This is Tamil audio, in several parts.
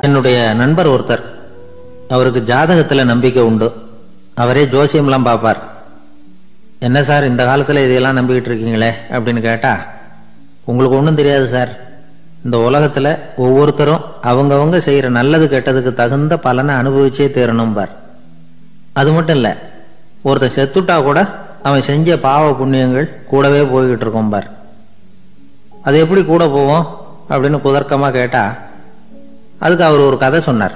என்னுடைய நண்பர் ஒருத்தர், அவருக்கு ஜாதகத்தில் நம்பிக்கை உண்டு. அவரே ஜோசியம்லாம் பார்ப்பார். என்ன சார் இந்த காலத்தில் இதையெல்லாம் நம்பிக்கிட்டு இருக்கீங்களே அப்படின்னு கேட்டால், உங்களுக்கு ஒன்றும் தெரியாது சார், இந்த உலகத்தில் ஒவ்வொருத்தரும் அவங்கவங்க செய்கிற நல்லது கெட்டதுக்கு தகுந்த பலனை அனுபவிச்சே தீரணும் பார். அது மட்டும் இல்லை, ஒருத்தர் செத்துட்டா கூட அவன் செஞ்ச பாவ புண்ணியங்கள் கூடவே போய்கிட்டு இருக்கும் பார். அது எப்படி கூட போவோம் அப்படின்னு குதர்க்கமாக கேட்டால், அதுக்கு அவர் ஒரு கதை சொன்னார்.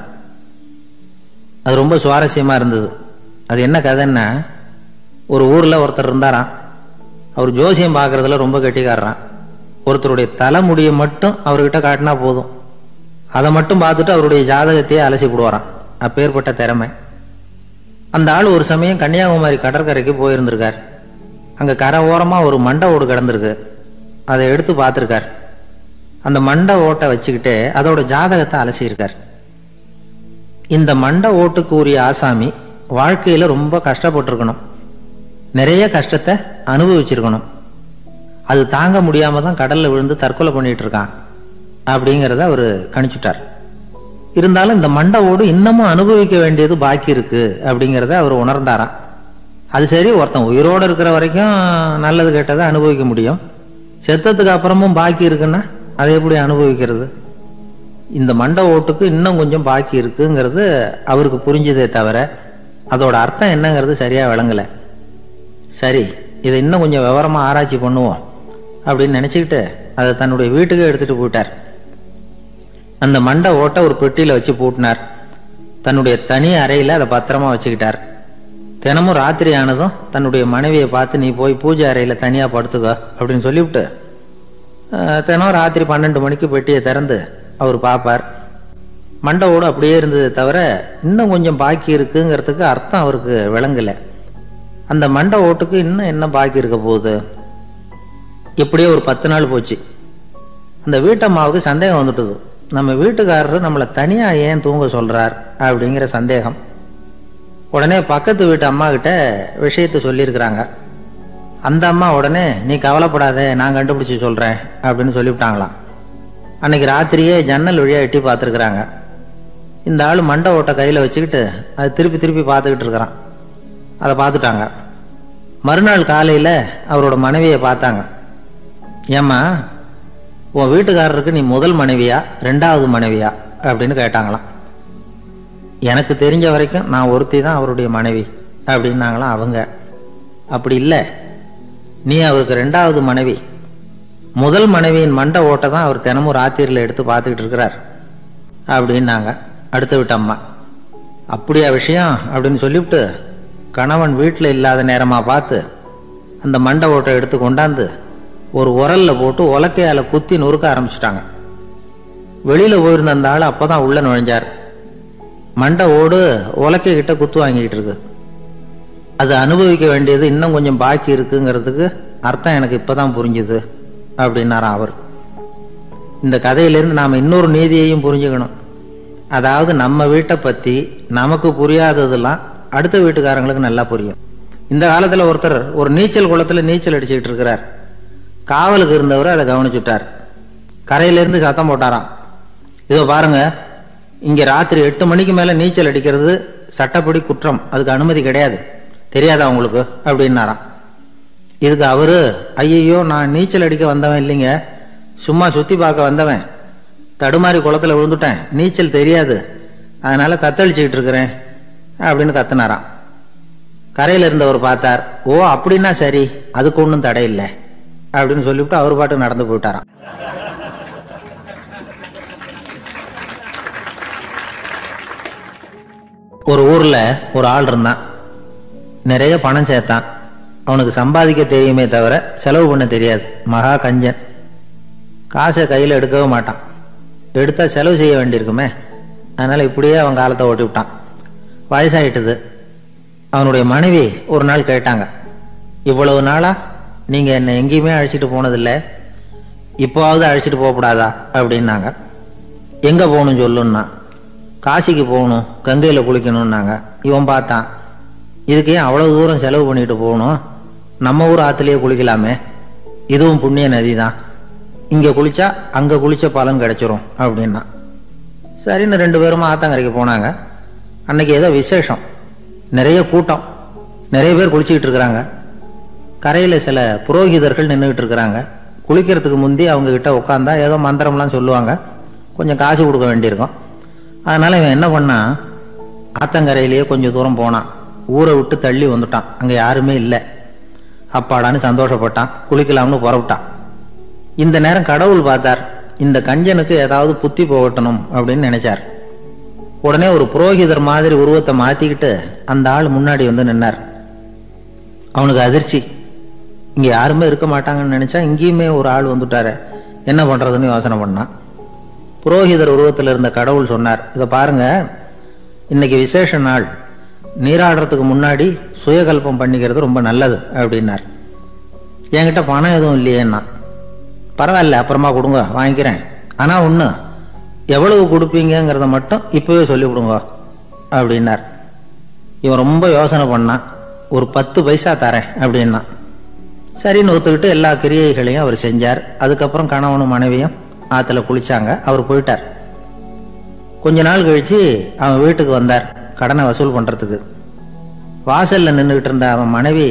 அது ரொம்ப சுவாரஸ்யமாக இருந்தது. அது என்ன கதைன்னா, ஒரு ஊரில் ஒருத்தர் இருந்தாராம். அவர் ஜோசியம் பார்க்குறதுல ரொம்ப கெட்டிக்காரரான். ஒருத்தருடைய தலைமுடியை மட்டும் அவர்கிட்ட காட்டினா போதும், அதை மட்டும் பார்த்துட்டு அவருடைய ஜாதகத்தையே அலசி போடுவாராம். அப்பேற்பட்ட திறமை. அந்த ஆள் ஒரு சமயம் கன்னியாகுமரி கடற்கரைக்கு போயிருந்திருக்கார். அங்கே கரை ஓரமாக ஒரு மண்டை ஓடு கிடந்திருக்கு. அதை எடுத்து பார்த்துருக்கார். அந்த மண்டை ஓட்டை வச்சுக்கிட்டே அதோட ஜாதகத்தை அலசியிருக்கார். இந்த மண்டை ஓட்டுக்கு உரிய ஆசாமி வாழ்க்கையில் ரொம்ப கஷ்டப்பட்டிருக்கணும், நிறைய கஷ்டத்தை அனுபவிச்சிருக்கணும். அது தாங்க முடியாமல் தான் கடலில் விழுந்து தற்கொலை பண்ணிட்டு இருக்கான் அப்படிங்கிறத அவர் கணிச்சுட்டார். இருந்தாலும் இந்த மண்டை ஓடு இன்னமும் அனுபவிக்க வேண்டியது பாக்கி இருக்கு அப்படிங்கிறத அவர் உணர்ந்தாராம். அது சரி, ஒருத்தன் உயிரோடு இருக்கிற வரைக்கும் நல்லது கெட்டதை அனுபவிக்க முடியும், செத்ததுக்கு அப்புறமும் பாக்கி இருக்குன்னா அதை எப்படி அனுபவிக்கிறது? இந்த மண்டை ஓட்டுக்கு இன்னும் கொஞ்சம் பாக்கி இருக்குங்கிறது அவருக்கு புரிஞ்சதே தவிர அதோட அர்த்தம் என்னங்கிறது சரியாக விளங்கலை. சரி, இதை இன்னும் கொஞ்சம் விவரமாக ஆராய்ச்சி பண்ணுவோம் அப்படின்னு நினச்சிக்கிட்டு அதை தன்னுடைய வீட்டுக்கே எடுத்துகிட்டு போயிட்டார். அந்த மண்டை ஓட்டை ஒரு பெட்டியில் வச்சு பூட்டினார். தன்னுடைய தனி அறையில் அதை பத்திரமா வச்சுக்கிட்டார். தினமும் ராத்திரி ஆனதும் தன்னுடைய மனைவியை பார்த்து, நீ போய் பூஜை அறையில் தனியாக படுத்துக்கோ அப்படின்னு சொல்லிவிட்டு தினம் ராத்திரி 12 மணிக்கு பெட்டியை திறந்து அவர் பார்ப்பார். மண்டை ஓடு அப்படியே இருந்தது தவிர இன்னும் கொஞ்சம் பாக்கி இருக்குங்கிறதுக்கு அர்த்தம் அவருக்கு விளங்கலை. அந்த மண்டை ஓட்டுக்கு இன்னும் என்ன பாக்கி இருக்க போகுது? இப்படியே ஒரு 10 நாள் போச்சு. அந்த வீட்டம்மாவுக்கு சந்தேகம் வந்துட்டுது. நம்ம வீட்டுக்காரர் நம்மளை தனியாக ஏன் தூங்க சொல்கிறார் அப்படிங்கிற சந்தேகம். உடனே பக்கத்து வீட்டு அம்மா கிட்ட விஷயத்தை சொல்லியிருக்கிறாங்க. அந்த அம்மா உடனே, நீ கவலைப்படாத, நான் கண்டுபிடிச்சி சொல்கிறேன் அப்படின்னு சொல்லிவிட்டாங்களாம். அன்னைக்கு ராத்திரியே ஜன்னல் வழியாக எட்டி பார்த்துருக்குறாங்க. இந்த ஆள் மண்டை ஓட்டை கையில் வச்சுக்கிட்டு அது திருப்பி திருப்பி பார்த்துக்கிட்டு இருக்கிறான். அதை பார்த்துட்டாங்க. மறுநாள் காலையில் அவரோட மனைவியை பார்த்தாங்க. ஏம்மா, உன் வீட்டுக்காரருக்கு நீ முதல் மனைவியா 2வது மனைவியா அப்படின்னு கேட்டாங்களாம். எனக்கு தெரிஞ்ச வரைக்கும் நான் ஒருத்தி தான் அவருடைய மனைவி அப்படின்னாங்களாம் அவங்க. அப்படி இல்லை, நீ அவருக்கு 2வது மனைவி. முதல் மனைவியின் மண்டை ஓட்டை தான் அவர் தினமும் ராத்திரியில் எடுத்து பார்த்துக்கிட்டு இருக்கிறார் அப்படின்னாங்க அடுத்த வீட்டு அம்மா. அப்படியா விஷயம் அப்படின்னு சொல்லிவிட்டு கணவன் வீட்டில் இல்லாத நேரமாக பார்த்து அந்த மண்டை ஓட்டை எடுத்து கொண்டாந்து ஒரு உரலில் போட்டு உலக்கையால் குத்தி நொறுக்க ஆரம்பிச்சிட்டாங்க. வெளியில் போயிருந்த அந்த ஆள் அப்போ தான் உள்ளே நுழைஞ்சார். மண்டை ஓடு உலக்கை கிட்ட குத்து வாங்கிக்கிட்டு இருக்கு. அது அனுபவிக்க வேண்டியது இன்னும் கொஞ்சம் பாக்கி இருக்குங்கிறதுக்கு அர்த்தம் எனக்கு இப்போ தான் புரிஞ்சுது அப்படின்னாராம் அவர். இந்த கதையிலேருந்து நாம் இன்னொரு நீதியையும் புரிஞ்சுக்கணும். அதாவது நம்ம வீட்டை பற்றி நமக்கு புரியாததெல்லாம் அடுத்த வீட்டுக்காரங்களுக்கு நல்லா புரியும். இந்த காலத்தில் ஒருத்தர் ஒரு நீச்சல் குளத்தில் நீச்சல் அடிச்சுக்கிட்டு இருக்கிறார். காவலுக்கு இருந்தவர் அதை கவனிச்சுட்டார். கரையிலேருந்து சத்தம் போட்டாராம், இதோ பாருங்க, இங்கே ராத்திரி 8 மணிக்கு மேலே நீச்சல் அடிக்கிறது சட்டப்படி குற்றம், அதுக்கு அனுமதி கிடையாது, தெரியாதா உங்களுக்கு அப்படின்னாராம். இதுக்கு அவரு, ஐயையோ, நான் நீச்சல் அடிக்க வந்தவன் இல்லைங்க, சும்மா சுற்றி பார்க்க வந்தவன், தடுமாறி குளத்தில் விழுந்துட்டேன், நீச்சல் தெரியாது, அதனால தத்தளிச்சுக்கிட்டு இருக்கிறேன் அப்படின்னு கத்துனாராம். கரையில் இருந்தவர் பார்த்தார். ஓ அப்படின்னா சரி, அதுக்கு ஒன்றும் தடை இல்லை அப்படின்னு சொல்லிவிட்டு அவர் பாட்டு நடந்து போயிட்டாராம். ஒரு ஊரில் ஒரு ஆள் இருந்தான். நிறைய பணம் சேர்த்தான். அவனுக்கு சம்பாதிக்க தெரியுமே தவிர செலவு பண்ண தெரியாது. மகா கஞ்சன். காசை கையில் எடுக்கவே மாட்டான். எடுத்தால் செலவு செய்ய வேண்டியிருக்குமே, அதனால் இப்படியே அவன் காலத்தை ஓட்டி விட்டான். வயசாயிட்டுது. அவனுடைய மனைவி ஒரு நாள் கேட்டாங்க, இவ்வளவு நாளாக நீங்கள் என்னை எங்கேயுமே அழைச்சிட்டு போனதில்லை, இப்போவாவது அழைச்சிட்டு போகக்கூடாதா அப்படின்னாங்க. எங்கே போகணும்னு சொல்லுன்னா, காசிக்கு போகணும், கங்கையில் குளிக்கணும்னாங்க. இவன் பார்த்தான், இதுக்கு ஏன் அவ்வளவு தூரம் செலவு பண்ணிட்டு போகணும், நம்ம ஊர் ஆற்றுலேயே குளிக்கலாமே, இதுவும் புண்ணிய நதி தான், இங்கே குளித்தா அங்கே குளித்த பலன் கிடைச்சிரும் அப்படின்னா. சரின்னு 2 பேரும் ஆத்தங்கரைக்கு போனாங்க. அன்னைக்கு ஏதோ விசேஷம், நிறைய கூட்டம், நிறைய பேர் குளிச்சுக்கிட்டு இருக்கிறாங்க. கரையில் சில புரோகிதர்கள் நின்றுக்கிட்டு இருக்கிறாங்க. குளிக்கிறதுக்கு முந்தி அவங்க கிட்ட உட்காந்தா ஏதோ மந்திரம்லாம் சொல்லுவாங்க, கொஞ்சம் காசு கொடுக்க வேண்டியிருக்கும். அதனால் இவன் என்ன பண்ணான், ஆத்தங்கரையிலேயே கொஞ்சம் தூரம் போனான். ஊரை விட்டு தள்ளி வந்துட்டான், அங்கே யாருமே இல்லை. அப்பாடான்னு சந்தோஷப்பட்டான், குளிக்கலாம்னு புறப்பட்டான். இந்த நேரம் கடவுள் பார்த்தார், இந்த கஞ்சனுக்கு ஏதாவது புத்தி போகட்டணும் அப்படின்னு நினைச்சார். உடனே ஒரு புரோகிதர் மாதிரி உருவத்தை மாற்றிக்கிட்டு அந்த ஆள் முன்னாடி வந்து நின்னார். அவனுக்கு அதிர்ச்சி, இங்கே யாருமே இருக்க மாட்டாங்கன்னு நினச்சா இங்கேயுமே ஒரு ஆள் வந்துட்டாரு, என்ன பண்ணுறதுன்னு யோசனை பண்ணான். புரோகிதர் உருவத்தில் இருந்த கடவுள் சொன்னார், இதை பாருங்க, இன்னைக்கு விசேஷ நாள், நீராடுறதுக்கு முன்னாடி சுயகல்பம் பண்ணிக்கிறது ரொம்ப நல்லது அப்படின்னார். என்கிட்ட பணம் எதுவும் இல்லையேன்னா, பரவாயில்ல அப்புறமா கொடுங்க வாங்கிக்கிறேன், ஆனால் ஒன்று, எவ்வளவு கொடுப்பீங்கிறத மட்டும் இப்போவே சொல்லிவிடுங்க அப்படின்னார். இவன் ரொம்ப யோசனை பண்ணான், ஒரு 10 பைசா தரேன் அப்படின்னா. சரின்னு ஒத்துக்கிட்டு எல்லா கிரியைகளையும் அவர் செஞ்சார். அதுக்கப்புறம் கணவனும் மனைவியும் ஆற்றுல குளிச்சாங்க. அவர் போயிட்டார். கொஞ்ச நாள் கழித்து அவன் வீட்டுக்கு வந்தார் கடனை வசூல் பண்ணுறதுக்கு. வாசலில் நின்றுக்கிட்டு இருந்த அவன் மனைவி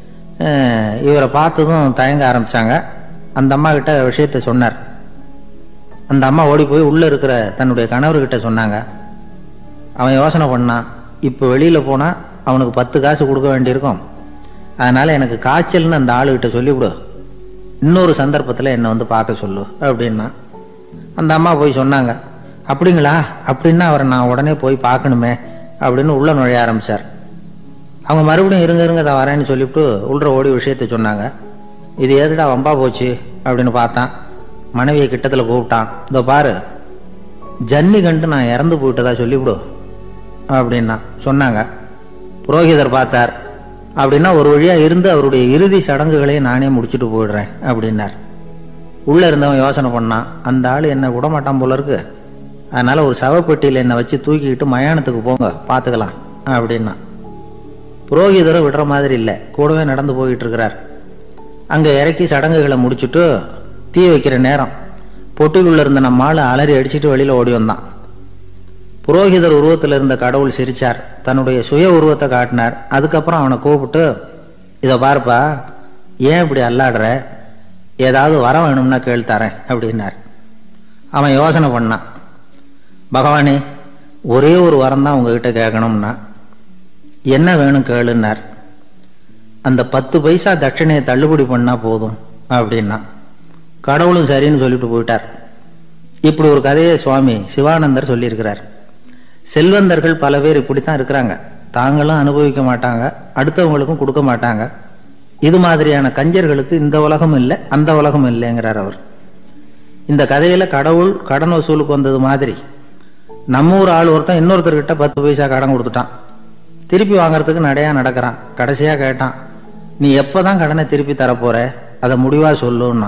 இவரை பார்த்ததும் தயங்க ஆரம்பித்தாங்க. அந்த அம்மா கிட்ட விஷயத்த சொன்னார். அந்த அம்மா ஓடி போய் உள்ளே இருக்கிற தன்னுடைய கணவர்கிட்ட சொன்னாங்க. அவன் யோசனை பண்ணான், இப்போ வெளியில் போனால் அவனுக்கு 10 காசு கொடுக்க வேண்டியிருக்கும், அதனால் எனக்கு காய்ச்சல்னு அந்த ஆளுகிட்ட சொல்லிவிடு, இன்னொரு சந்தர்ப்பத்தில் என்னை வந்து பார்க்க சொல்லு அப்படின்னா. அந்த அம்மா போய் சொன்னாங்க. அப்படிங்களா, அப்படின்னா அவரை நான் உடனே போய் பார்க்கணுமே அப்படின்னு உள்ளே நுழைய ஆரம்பித்தார். அவங்க மறுபடியும் இருங்க தான் வரேன்னு சொல்லிவிட்டு உள்ள ஓடி விஷயத்த சொன்னாங்க. இது எதுடா வம்பா போச்சு அப்படின்னு பார்த்தான். மனைவியை கிட்டத்தில் கூப்பிட்டான். இதோ பாரு, ஜன்னி கண்டு நான் இறந்து போயிட்டதா சொல்லிவிடு அப்படின்னா சொன்னாங்க. புரோகிதர் பார்த்தார். அப்படின்னா ஒரு வழியாக இருந்து அவருடைய இறுதி சடங்குகளையும் நானே முடிச்சுட்டு போயிடுறேன் அப்படின்னார். உள்ளே இருந்தவன் யோசனை பண்ணான், அந்த ஆள் என்னை விடமாட்டான் போல இருக்கு, அதனால் ஒரு சவப்பெட்டியில் என்னை வச்சு தூக்கிக்கிட்டு மயானத்துக்கு போங்க பார்த்துக்கலாம் அப்படின்னா. புரோகிதரும் விடுற மாதிரி இல்லை, கூடவே நடந்து போயிட்டு இருக்கிறார். அங்கே இறக்கி சடங்குகளை முடிச்சுட்டு தீ வைக்கிற நேரம் பொட்டிக்குள்ளே இருந்த நம்ம ஆள் அலறி அடிச்சுட்டு வெளியில் ஓடி வந்தான். புரோகிதர் உருவத்தில் இருந்த கடவுள் சிரிச்சார், தன்னுடைய சுய உருவத்தை காட்டினார். அதுக்கப்புறம் அவனை கூப்பிட்டு, இதை பார்ப்பா, ஏன் இப்படி அல்லாடுற, ஏதாவது வரம் வேணும்னா கேள்தரேன் அப்படின்னார். அவன் யோசனை பண்ணான். பகவானே, ஒரே ஒரு வரம் தான் உங்ககிட்ட கேட்கணும்னா. என்ன வேணும் கேளுன்னார். அந்த 10 பைசா தட்சணையை தள்ளுபடி பண்ணால் போதும் அப்படின்னா. கடவுளும் சரின்னு சொல்லிட்டு போயிட்டார். இப்படி ஒரு கதையை சுவாமி சிவானந்தர் சொல்லியிருக்கிறார். செல்வந்தர்கள் பல பேர் இப்படித்தான் இருக்கிறாங்க, தாங்களும் அனுபவிக்க மாட்டாங்க, அடுத்தவங்களுக்கும் கொடுக்க மாட்டாங்க. இது மாதிரியான கஞ்சர்களுக்கு இந்த உலகம் இல்லை அந்த உலகம் இல்லைங்கிறார் அவர். இந்த கதையில கடவுள் கடன் வசூலுக்கு வந்தது மாதிரி நம்ம ஊர் ஆள் ஒருத்தன் இன்னொருத்தர்கிட்ட 10 பைசா கடன் கொடுத்துட்டான். திருப்பி வாங்கறதுக்கு நடையா நடக்கிறான். கடைசியா கேட்டான், நீ எப்பதான் கடனை திருப்பி தரப்போற, அதை முடிவா சொல்லுன்னா.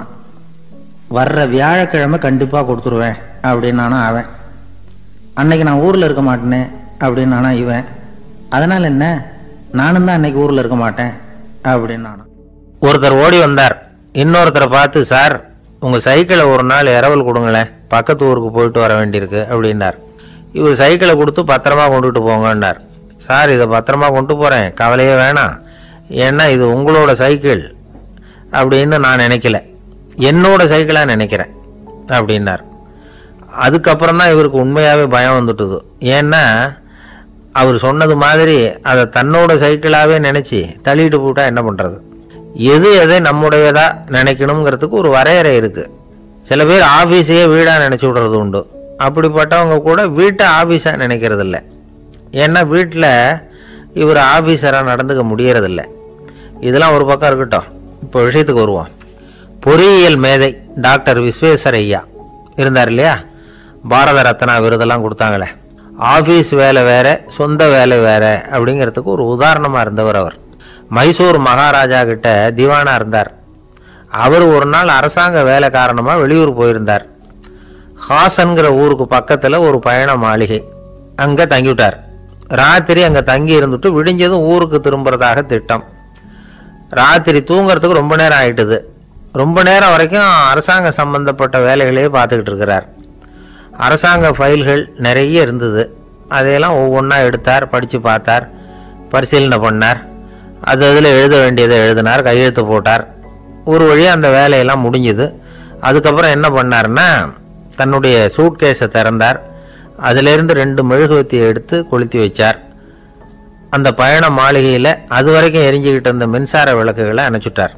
வர்ற வியாழக்கிழமை கண்டிப்பா கொடுத்துருவேன் அப்படின்னானா அவன். அன்னைக்கு நான் ஊர்ல இருக்க மாட்டேனே அப்படின்னானா இவன். அதனால என்ன, நானும் தான் அன்னைக்கு ஊர்ல இருக்க மாட்டேன் அப்படின்னானா. ஒருத்தர் ஓடி வந்தார். இன்னொருத்தரை பார்த்து, சார் உங்க சைக்கிளை ஒரு நாள் இரவல் கொடுங்களேன், பக்கத்து ஊருக்கு போயிட்டு வர வேண்டியிருக்கு அப்படின்னார். இவர் சைக்கிளை கொடுத்து பத்திரமா கொண்டுட்டு போங்கன்னார். சார் இதை பத்திரமா கொண்டு போகிறேன், கவலையே வேணாம், ஏன்னா இது உங்களோட சைக்கிள் அப்படின்னு நான் நினைக்கல, என்னோட சைக்கிளாக நினைக்கிறேன் அப்படின்னார். அதுக்கப்புறம் தான் இவருக்கு உண்மையாகவே பயம் வந்துட்டுது. ஏன்னா அவர் சொன்னது மாதிரி அதை தன்னோட சைக்கிளாகவே நினச்சி தள்ளிட்டு போட்டால் என்ன பண்ணுறது. எது எதை நம்முடையதா நினைக்கணுங்கிறதுக்கு ஒரு வரையறை இருக்குது. சில பேர் ஆஃபீஸையே வீடாக நினச்சி விடுறது உண்டு. அப்படிப்பட்டவங்க கூட வீட்டை ஆஃபீஸாக நினைக்கிறது இல்லை. ஏன்னா வீட்டில் இவர் ஆஃபீஸராக நடந்துக்க முடியறதில்ல. இதெல்லாம் ஒரு பக்கம் இருக்கட்டும், இப்போ விஷயத்துக்கு வருவோம். பொறியியல் மேதை டாக்டர் விஸ்வேஸ்வரய்யா இருந்தார் இல்லையா, பாரத ரத்னா விருதெல்லாம் கொடுத்தாங்களே. ஆஃபீஸ் வேலை வேற, சொந்த வேலை வேற அப்படிங்கிறதுக்கு ஒரு உதாரணமாக இருந்தவர் அவர். மைசூர் மகாராஜா கிட்ட திவானா இருந்தார். அவர் ஒரு நாள் அரசாங்க வேலை காரணமாக வெளியூர் போயிருந்தார். ஹாசன்கிற ஊருக்கு பக்கத்தில் ஒரு பயண மாளிகை, அங்கே தங்கிவிட்டார். ராத்திரி அங்கே தங்கி இருந்துட்டு விடிஞ்சதும் ஊருக்கு திரும்புறதாக திட்டம். ராத்திரி தூங்கிறதுக்கு ரொம்ப நேரம் ஆயிட்டுது. ரொம்ப நேரம் வரைக்கும் அரசாங்க சம்பந்தப்பட்ட வேலைகளையே பார்த்துக்கிட்டு இருக்கிறார். அரசாங்க ஃபைல்கள் நிறைய இருந்தது. அதையெல்லாம் ஒவ்வொன்றா எடுத்தார், படித்து பார்த்தார், பரிசீலனை பண்ணார். அதில் எழுத வேண்டியதை எழுதினார், கையெழுத்து போட்டார். ஒரு வழியாக அந்த வேலையெல்லாம் முடிஞ்சுது. அதுக்கப்புறம் என்ன பண்ணார்னா, தன்னுடைய சூட்கேஸை திறந்தார். அதிலிருந்து 2 மெழுகுவத்தியை எடுத்து கொளுத்தி வச்சார். அந்த பயண மாளிகையில் அது வரைக்கும் எரிஞ்சுக்கிட்டு இருந்த மின்சார விளக்குகளை அணைச்சுட்டார்.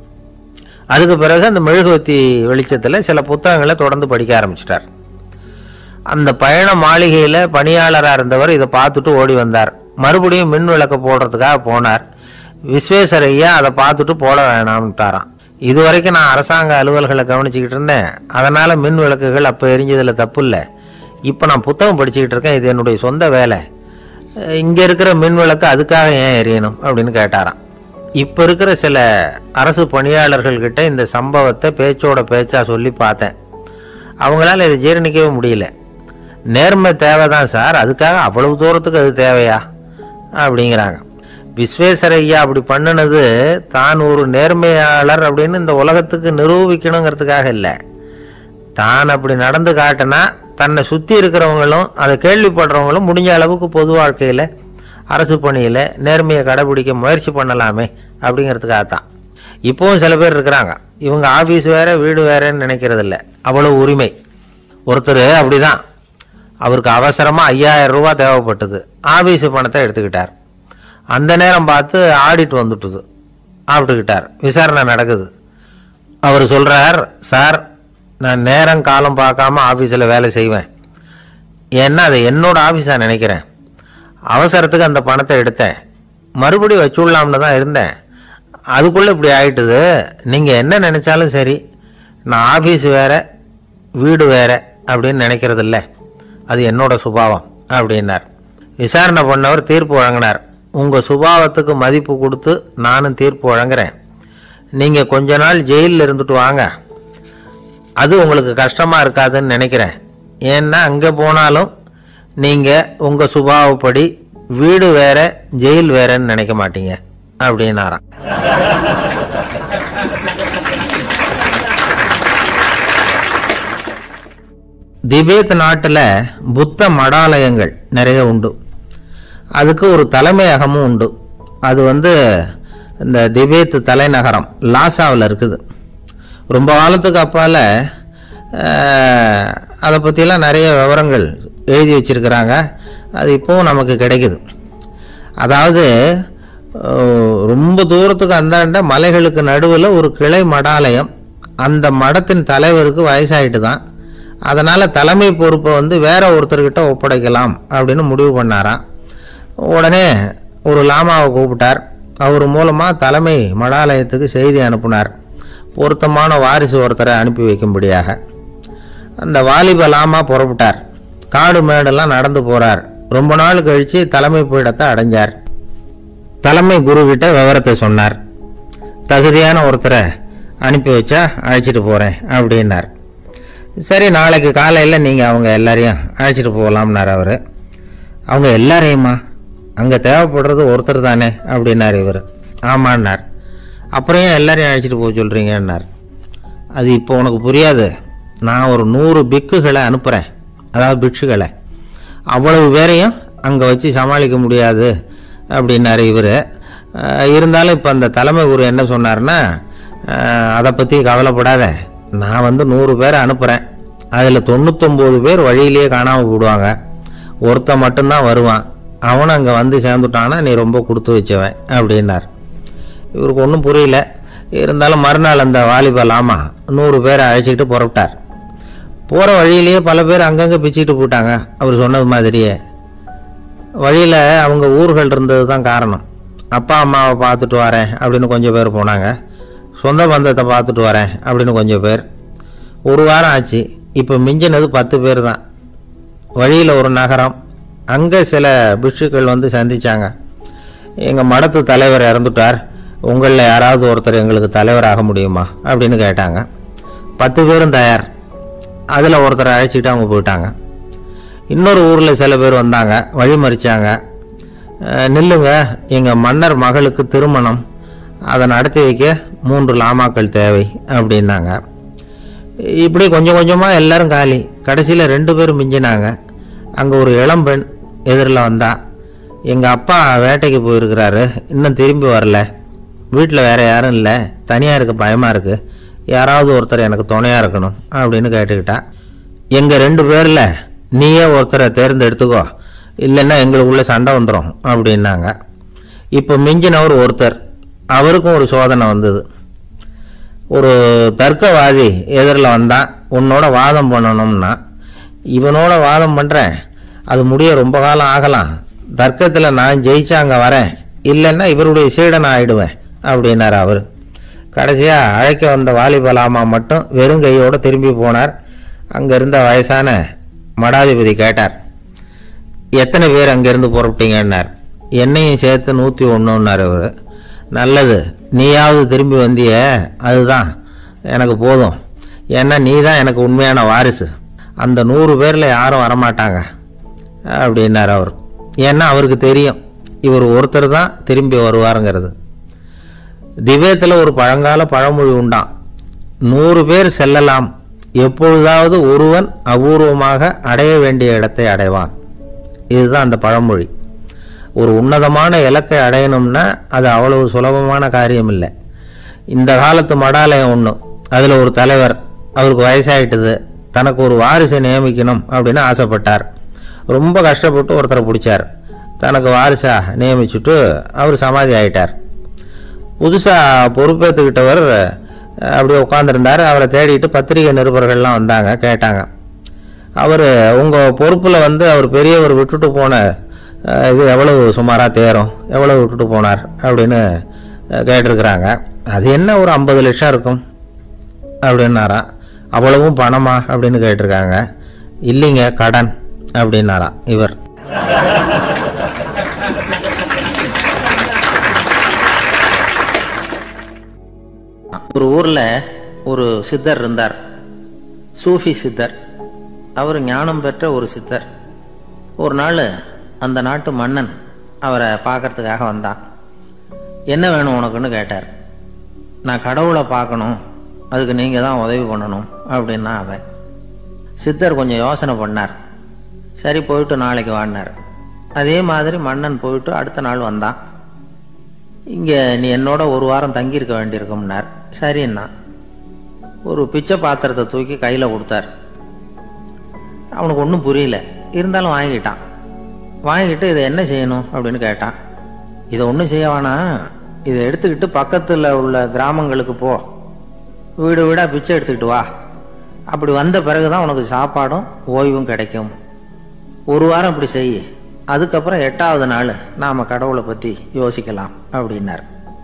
அதுக்கு பிறகு அந்த மெழுகுவத்தி வெளிச்சத்தில் சில புத்தகங்களை தொடர்ந்து படிக்க ஆரம்பிச்சிட்டார். அந்த பயண மாளிகையில் பணியாளராக இருந்தவர் இதை பார்த்துட்டு ஓடி வந்தார். மறுபடியும் மின் விளக்கு போடுறதுக்காக போனார். விஸ்வேஸ்வரையா அதை பார்த்துட்டு போட வேணாம்ட்டாராம். இது வரைக்கும் நான் அரசாங்க அலுவல்களை கவனிச்சுக்கிட்டு இருந்தேன், அதனால் மின் விளக்குகள் அப்போ எரிஞ்சதில் தப்பு இல்லை. இப்போ நான் புத்தகம் படிச்சுக்கிட்டு இருக்கேன், இது என்னுடைய சொந்த வேலை. இங்கே இருக்கிற மின் விளக்கு அதுக்காக ஏன் எரியணும் அப்படின்னு கேட்டாராம். இப்போ இருக்கிற சில அரசு பணியாளர்கள்கிட்ட இந்த சம்பவத்தை பேச்சோட பேச்சா சொல்லி பார்த்தேன். அவங்களால இதை ஜீரணிக்கவே முடியல. நேர்மை தேவைதான் சார், அதுக்காக அவ்வளவு தூரத்துக்கு அது தேவையா அப்படிங்கிறாங்க. விஸ்வேஸ்வரையா அப்படி பண்ணினது தான் ஒரு நேர்மையாளர் அப்படின்னு இந்த உலகத்துக்கு நிரூபிக்கணுங்கிறதுக்காக இல்லை. தான் அப்படி நடந்து காட்டினா தன்னை சுற்றி இருக்கிறவங்களும் அதை கேள்விப்படுறவங்களும் முடிஞ்ச அளவுக்கு பொது வாழ்க்கையில் அரசு பணியில் நேர்மையை கடைபிடிக்க முயற்சி பண்ணலாமே அப்படிங்கிறதுக்காகத்தான். இப்போவும் சில பேர் இருக்கிறாங்க, இவங்க ஆஃபீஸ் வேறு வீடு வேறேன்னு நினைக்கிறதில்ல, அவ்வளோ உரிமை. ஒருத்தர் அப்படிதான், அவருக்கு அவசரமாக 5000 ரூபா தேவைப்பட்டது. ஆஃபீஸு பணத்தை எடுத்துக்கிட்டார். அந்த நேரம் பார்த்து ஆடிட் வந்துட்டுது, ஆப்பிட்டுக்கிட்டார். விசாரணை நடக்குது. அவர் சொல்கிறார், சார் நான் நேரம் காலம் பார்க்காம ஆஃபீஸில் வேலை செய்வேன், ஏன்னா அதை என்னோட ஆஃபீஸாக நினைக்கிறேன். அவசரத்துக்கு அந்த பணத்தை எடுத்தேன், மறுபடியும் வச்சுடலாம்னு தான் இருந்தேன், அதுக்குள்ளே இப்படி ஆகிட்டுது. நீங்கள் என்ன நினச்சாலும் சரி, நான் ஆஃபீஸ் வேறு வீடு வேறு அப்படின்னு நினைக்கிறதில்ல, அது என்னோட சுபாவம் அப்படின்னார். விசாரணை பண்ணவர் தீர்ப்பு வழங்கினார். உங்கள் சுபாவத்துக்கு மதிப்பு கொடுத்து நானும் தீர்ப்பு வழங்குறேன். நீங்கள் கொஞ்ச நாள் ஜெயிலில் இருந்துட்டு வாங்க, அது உங்களுக்கு கஷ்டமாக இருக்காதுன்னு நினைக்கிறேன். ஏன்னா அங்கே போனாலும் நீங்கள் உங்கள் சுபாவப்படி வீடு வேற ஜெயில் வேறன்னு நினைக்க மாட்டீங்க அப்படின்னாராம். திபேத் நாட்டில் புத்த மடாலயங்கள் நிறைய உண்டு. அதுக்கு ஒரு தலைமையகமும் உண்டு. அது இந்த திபேத் தலைநகரம் லாசாவில் இருக்குது. ரொம்ப காலத்துக்கு அப்பால் அதை பற்றிலாம் நிறைய விவரங்கள் எழுதி வச்சிருக்கிறாங்க. அது இப்போவும் நமக்கு கிடைக்குது. அதாவது ரொம்ப தூரத்துக்கு அந்தாண்ட மலைகளுக்கு நடுவில் ஒரு கிளை மடாலயம். அந்த மடத்தின் தலைவருக்கு வயசாகிட்டு தான், அதனால் தலைமை பொறுப்பை வேற ஒருத்தர்கிட்ட ஒப்படைக்கலாம் அப்படின்னு முடிவு பண்ணாராம். உடனே ஒரு லாமாவை கூப்பிட்டார். அவர் மூலமாக தலைமை மடாலயத்துக்கு செய்தி அனுப்புனார், பொருத்தமான வாரிசு ஒருத்தரை அனுப்பி வைக்கும்படியாக. அந்த வாலிப லாமா புறப்பட்டார். காடு மேடெல்லாம் நடந்து போகிறார். ரொம்ப நாள் கழித்து தலைமை பீடத்தை அடைஞ்சார். தலைமை குரு கிட்ட விவரத்தை சொன்னார். தகுதியான ஒருத்தரை அனுப்பி வச்சா அழைச்சிட்டு போகிறேன் அப்படின்னார். சரி, நாளைக்கு காலையில் நீங்கள் அவங்க எல்லாரையும் அழைச்சிட்டு போகலாம்னார் அவர். அவங்க எல்லாரையுமா? அங்கே தேவைப்படுறது ஒருத்தர் தானே அப்படின்னார் இவர். ஆமான்னார். அப்புறம் ஏன் எல்லாரையும் அழைச்சிட்டு போக சொல்கிறீங்கன்னார். அது இப்போ உனக்கு புரியாது. நான் ஒரு 100 பிக்குகளை அனுப்புகிறேன், அதாவது பிட்சுகளை. அவ்வளவு பேரையும் அங்கே வச்சு சமாளிக்க முடியாது அப்படின்னாரு இவர். இருந்தாலும் இப்போ அந்த தலைமை குரு என்ன சொன்னார்னா, அதை பற்றி கவலைப்படாத, நான் 100 பேரை அனுப்புகிறேன், அதில் 99 பேர் வழியிலேயே காணாமல் போடுவாங்க, ஒருத்தன் மட்டும்தான் வருவான், அவனும் அங்கே சேர்ந்துட்டான்னா நீ ரொம்ப கொடுத்து வச்சவன் அப்படின்னார். இவருக்கு ஒன்றும் புரியல. இருந்தாலும் மறுநாள் அந்த வாலிபலாமா 100 பேரை அழைச்சிக்கிட்டு புறப்பட்டார். போகிற வழியிலேயே பல பேர் அங்கங்கே பிச்சுக்கிட்டு போட்டாங்க. அவர் சொன்னது மாதிரியே வழியில் அவங்க ஊர்கள் இருந்தது தான் காரணம். அப்பா அம்மாவை பார்த்துட்டு வரேன் அப்படின்னு கொஞ்சம் பேர் போனாங்க. சொந்த பந்தத்தை பார்த்துட்டு வரேன் அப்படின்னு கொஞ்சம் பேர். ஒரு வாரம் ஆச்சு. இப்போ மிஞ்சினது 10 பேர் தான். வழியில் ஒரு நகரம், அங்கே சில பிட்சுக்கள் சந்தித்தாங்க. எங்கள் மடத்து தலைவர் இறந்துட்டார், உங்களில் யாராவது ஒருத்தர் எங்களுக்கு தலைவராக முடியுமா அப்படின்னு கேட்டாங்க. 10 பேரும் தயார். அதில் ஒருத்தரை அழைச்சிக்கிட்டு அவங்க போயிட்டாங்க. இன்னொரு ஊரில் சில பேர் வந்தாங்க, வழி மறிச்சாங்க. நில்லுங்க, எங்கள் மன்னர் மகளுக்கு திருமணம், அதை நடத்தி வைக்க 3 லாமாக்கள் தேவை அப்படின்னாங்க. இப்படி கொஞ்சம் கொஞ்சமாக எல்லாரும் காலி. கடைசியில் 2 பேரும் மிஞ்சினாங்க. அங்கே ஒரு இளம்பெண் எதிரில் வந்தா. எங்கள் அப்பா வேட்டைக்கு போயிருக்கிறாரு, இன்னும் திரும்பி வரல. வீட்டில் வேறு யாரும் இல்லை, தனியாக இருக்க பயமாக இருக்குது, யாராவது ஒருத்தர் எனக்கு துணையாக இருக்கணும் அப்படின்னு கேட்டுக்கிட்டா. எங்கள் 2 பேரில் நீயே ஒருத்தரை தேர்ந்தெடுத்துக்கோ, இல்லைன்னா எங்களுக்குள்ளே சண்டை வந்துடும் அப்படின்னாங்க. இப்போ மிஞ்சினவர் ஒருத்தர், அவருக்கும் ஒரு சோதனை வந்தது. ஒரு தர்க்கவாதி எதிரில் வந்தான், உன்னோட வாதம் பண்ணணும்னா. இவனோட வாதம் பண்ணுறேன், அது முடிய ரொம்ப காலம் ஆகலாம், தர்க்கத்தில் நான் ஜெயிச்சா அங்கே வரேன், இல்லைன்னா இவருடைய சீடனை ஆயிடுவேன் அப்படின்னார் அவர். கடைசியாக அழைக்க வந்த வாலிபலாமா மட்டும் வெறும் கையோடு திரும்பி போனார். அங்கே இருந்த வயசான மடாதிபதி கேட்டார், எத்தனை பேர் அங்கேருந்து புறப்பட்டீங்கன்னார். என்னையும் சேர்த்து 101ன்னார் அவர். நல்லது, நீயாவது திரும்பி வந்திய, அதுதான் எனக்கு போதும், ஏன்னா நீ தான் எனக்கு உண்மையான வாரிசு. அந்த 100 பேரில் யாரும் வரமாட்டாங்க அப்படின்னார் அவர். ஏன்னா அவருக்கு தெரியும் இவர் ஒருத்தர் தான் திரும்பி வருவாருங்கிறது. திபேத்தில் ஒரு பழங்கால பழமொழி உண்டாம், 100 பேர் செல்லலாம், எப்பொழுதாவது ஒருவன் அபூர்வமாக அடைய வேண்டிய இடத்தை அடைவான். இதுதான் அந்த பழமொழி. ஒரு உன்னதமான இலக்கை அடையணும்னா அது அவ்வளவு சுலபமான காரியம் இல்லை. இந்த காலத்து மடாலயம் ஒன்று, அதில் ஒரு தலைவர், அவருக்கு வயசாகிட்டுது, தனக்கு ஒரு வாரிசை நியமிக்கணும் அப்படின்னு ஆசைப்பட்டார். ரொம்ப கஷ்டப்பட்டு ஒருத்தரை பிடிச்சார், தனக்கு வாரிசாக நியமிச்சுட்டு அவர் சமாதி ஆகிட்டார். புதுசாக பொறுப்பேற்றுக்கிட்டவர் அப்படியே உட்காந்துருந்தார். அவரை தேடிட்டு பத்திரிகை நிருபர்கள்லாம் வந்தாங்க, கேட்டாங்க. அவர் உங்கள் பொறுப்பில் அவர் பெரியவர் விட்டுட்டு போன இது எவ்வளவு சுமாராக தேரும், எவ்வளவு விட்டுட்டு போனார் அப்படின்னு கேட்டிருக்கிறாங்க. அது என்ன ஒரு 50 லட்சம் இருக்கும் அப்படின்னாராம். அவ்வளவும் பணமா அப்படின்னு கேட்டிருக்காங்க. இல்லைங்க, கடன் அப்படின்னாராம் இவர். ஒரு ஊரில் ஒரு சித்தர் இருந்தார், சூஃபி சித்தர். அவர் ஞானம் பெற்ற ஒரு சித்தர். ஒரு நாள் அந்த நாட்டு மன்னன் அவரை பார்க்கறதுக்காக வந்தான். என்ன வேணும் உனக்குன்னு கேட்டார். நான் கடவுளை பார்க்கணும், அதுக்கு நீங்கள் தான் உதவி பண்ணணும் அப்படின்னா அவன். சித்தர் கொஞ்சம் யோசனை பண்ணார். சரி, போயிட்டு நாளைக்கு வாடினார். அதே மாதிரி மன்னன் போயிட்டு அடுத்த நாள் வந்தான். இங்கே நீ என்னோட ஒரு வாரம் தங்கியிருக்க வேண்டியிருக்கும்னார். சரின்னா ஒரு பிச்சை பாத்திரத்தை தூக்கி கையில் கொடுத்தார். அவனுக்கு ஒன்றும் புரியல, இருந்தாலும் வாங்கிட்டான். வாங்கிட்டு இதை என்ன செய்யணும் அப்படின்னு கேட்டான். இதை ஒன்றும் செய்ய வேணாம், இதை எடுத்துக்கிட்டு பக்கத்தில் உள்ள கிராமங்களுக்கு போ, வீடு வீடாக பிச்சை எடுத்துக்கிட்டு வா, அப்படி வந்த பிறகுதான் உனக்கு சாப்பாடும் ஓய்வும் கிடைக்கும். ஒரு வாரம் இப்படி செய், அதுக்கப்புறம் 8வது நாள் நாம் கடவுளை பற்றி யோசிக்கலாம் அப்படின்னார்.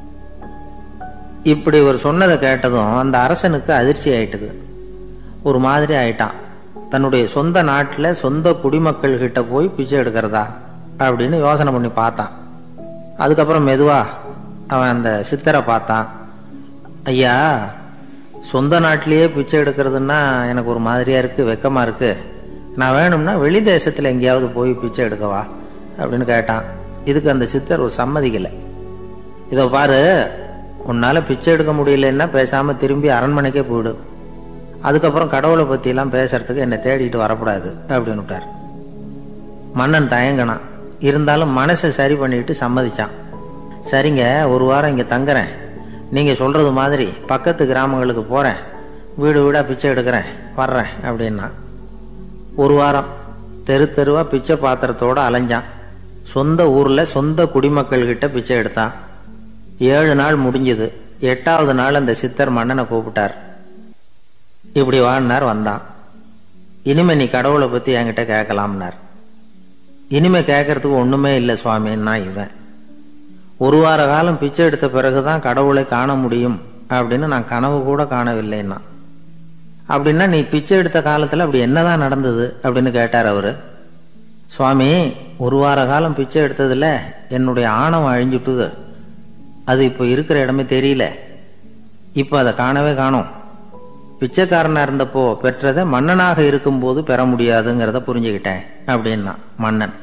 இப்படி ஒரு சொன்னதை கேட்டதும் அந்த அரசனுக்கு அதிர்ச்சி ஆயிட்டுது. ஒரு மாதிரி ஆயிட்டான். தன்னுடைய சொந்த நாட்டில் சொந்த குடிமக்கள் கிட்ட போய் பிச்சை எடுக்கிறதா அப்படின்னு யோசனை பண்ணி பார்த்தான். அதுக்கப்புறம் மெதுவா அவன் அந்த சித்தரை பார்த்தான். ஐயா, சொந்த நாட்டிலேயே பிச்சை எடுக்கிறதுன்னா எனக்கு ஒரு மாதிரியா இருக்கு, வெக்கமா இருக்கு, நான் வேணும்னா வெளி தேசத்தில் எங்கேயாவது போய் பிச்சை எடுக்கவா அப்படின்னு கேட்டான். இதுக்கு அந்த சித்தர் ஒரு சம்மதிக்கலை. இதை பாரு, உன்னால பிச்சை எடுக்க முடியலன்னா பேசாம திரும்பி அரண்மனைக்கே போயிடு, அதுக்கப்புறம் கடவுளை பற்றியெல்லாம் பேசுறதுக்கு என்னை தேடிட்டு வரக்கூடாது அப்படின்னு விட்டார். மன்னன் தயங்கினான், இருந்தாலும் மனசை சரி பண்ணிட்டு சம்மதிச்சான். சரிங்க, ஒரு வாரம் இங்கே தங்குறேன், நீங்கள் சொல்கிறது மாதிரி பக்கத்து கிராமங்களுக்கு போகிறேன், வீடு வீடாக பிச்சை எடுக்கிறேன், வர்றேன் அப்படின்னா. ஒரு வாரம் தெரு தெருவாக பிச்சை பாத்திரத்தோடு அலைஞ்சான். சொந்த ஊரில் சொந்த குடிமக்கள்கிட்ட பிச்சை எடுத்தான். 7 நாள் முடிஞ்சது. 8வது நாள் அந்த சித்தர் மன்னனை கூப்பிட்டார். இப்படி வாழ்னார். வந்தான். இனிமே நீ கடவுளை பற்றி என்கிட்ட கேட்கலாம்னார். இனிமே கேட்கறதுக்கு ஒன்றுமே இல்லை சுவாமின்னா இவன். ஒரு வார காலம் பிச்சை எடுத்த பிறகுதான் கடவுளை காண முடியும் அப்படின்னு நான் கனவு கூட காணவில்லைன்னா. அப்படின்னா நீ பிச்சை எடுத்த காலத்தில் அப்படி என்னதான் நடந்தது அப்படின்னு கேட்டார் அவரு. சுவாமி, ஒரு வார காலம் பிச்சை எடுத்ததில் என்னுடைய ஆணவம் அழிஞ்சுட்டுது, அது இப்போ இருக்கிற இடமே தெரியல, இப்போ அதை காணவே காணோம். பிச்சைக்காரனாக இருந்தப்போ பெற்றதை மன்னனாக இருக்கும்போது பெற முடியாதுங்கிறத புரிஞ்சுக்கிட்டேன் அப்படின்னா மன்னன்.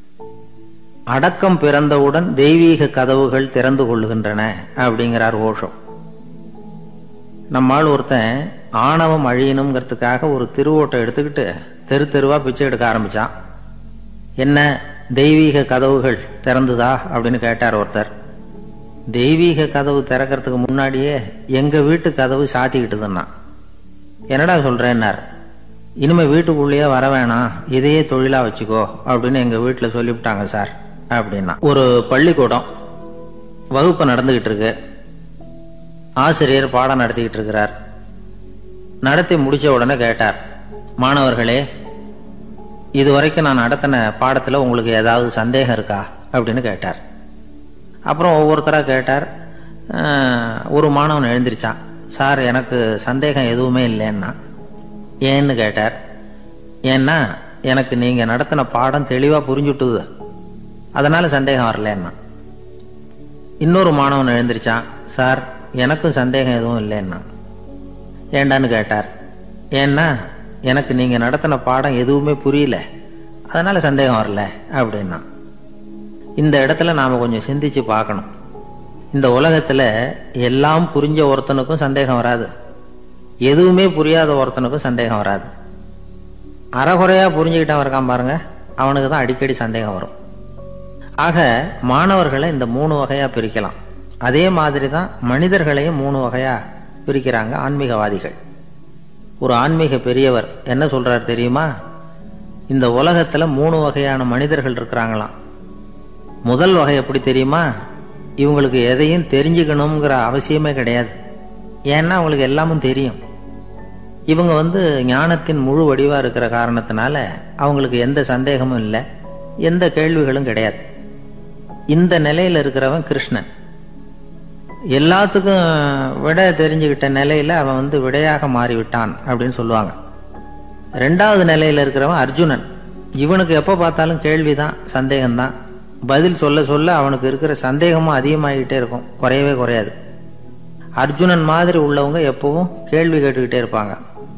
அடக்கம் பிறந்தவுடன் தெய்வீக கதவுகள் திறந்து கொள்ளுகின்றன அப்படிங்கிறார் ஓஷோ. நம்மால் ஒருத்தன் ஆணவம் அழியணுங்கிறதுக்காக ஒரு திருவோட்டை எடுத்துக்கிட்டு தெரு தெருவா பிச்சை எடுக்க ஆரம்பிச்சான். என்ன தெய்வீக கதவுகள் திறந்துதா அப்படின்னு கேட்டார் ஒருத்தர். தெய்வீக கதவு திறக்கிறதுக்கு முன்னாடியே எங்க வீட்டு கதவு சாத்திக்கிட்டுதுன்னா. என்னடா சொல்றேன்னார். இனிமே வீட்டுக்குள்ளேயே வர வேணாம், இதையே தொழிலா வச்சுக்கோ அப்படின்னு எங்க வீட்டில் சொல்லிவிட்டாங்க சார் அப்படின்னா. ஒரு பள்ளிக்கூடம் வகுப்பு நடந்துகிட்டு இருக்கு. ஆசிரியர் பாடம் நடத்திக்கிட்டு இருக்கிறார். நடத்தி முடிச்ச உடனே கேட்டார், மாணவர்களே, இதுவரைக்கும் நான் நடத்தின பாடத்தில் உங்களுக்கு ஏதாவது சந்தேகம் இருக்கா அப்படின்னு கேட்டார். அப்புறம் ஒவ்வொருத்தராக கேட்டார். ஒரு மாணவன் எழுந்திருச்சான். சார், எனக்கு சந்தேகம் எதுவுமே இல்லைன்னா. ஏன்னு கேட்டார். ஏன்னா எனக்கு நீங்கள் நடத்தின பாடம் தெளிவாக புரிஞ்சுட்டுது, அதனால சந்தேகம் வரலன்னா. இன்னொரு மாணவன் எழுந்திருச்சான். சார், எனக்கும் சந்தேகம் எதுவும் இல்லைன்னா. ஏண்டான்னு கேட்டார். ஏன்னா எனக்கு நீங்கள் நடத்தின பாடம் எதுவுமே புரியல, அதனால சந்தேகம் வரல அப்படின்னா. இந்த இடத்துல நாம் கொஞ்சம் சிந்திச்சு பார்க்கணும். இந்த உலகத்தில் எல்லாம் புரிஞ்ச ஒருத்தனுக்கும் சந்தேகம் வராது, எதுவுமே புரியாத ஒருத்தனுக்கும் சந்தேகம் வராது. அறகுறையாக புரிஞ்சுக்கிட்டவன் இருக்கான் பாருங்க, அவனுக்கு தான் அடிக்கடி சந்தேகம் வரும். ஆக மாணவர்களை இந்த 3 வகையாக பிரிக்கலாம். அதே மாதிரி தான் மனிதர்களையும் 3 வகையாக பிரிக்கிறாங்க ஆன்மீகவாதிகள். ஒரு ஆன்மீக பெரியவர் என்ன சொல்றார் தெரியுமா? இந்த உலகத்துல 3 வகையான மனிதர்கள் இருக்கிறாங்களாம். முதல் வகை எப்படி தெரியுமா? இவங்களுக்கு எதையும் தெரிஞ்சுக்கணுங்கிற அவசியமே கிடையாது. ஏன்னா அவங்களுக்கு எல்லாமும் தெரியும். இவங்க ஞானத்தின் முழு வடிவா இருக்கிற காரணத்தினால அவங்களுக்கு எந்த சந்தேகமும் இல்லை, எந்த கேள்விகளும் கிடையாது. இந்த நிலையில இருக்கிறவன் கிருஷ்ணன். எல்லாத்துக்கும் விட தெரிஞ்சுக்கிட்ட நிலையில அவன் விடையாக மாறிவிட்டான் அப்படின்னு சொல்லுவாங்க. 2வது நிலையில இருக்கிறவன் அர்ஜுனன். இவனுக்கு எப்ப பார்த்தாலும் கேள்விதான், சந்தேகம்தான். பதில் சொல்ல சொல்ல அவனுக்கு இருக்கிற சந்தேகமும் அதிகமாகிட்டே இருக்கும், குறையவே குறையாது. அர்ஜுனன் மாதிரி உள்ளவங்க எப்பவும் கேள்வி கேட்டுக்கிட்டே இருப்பாங்க.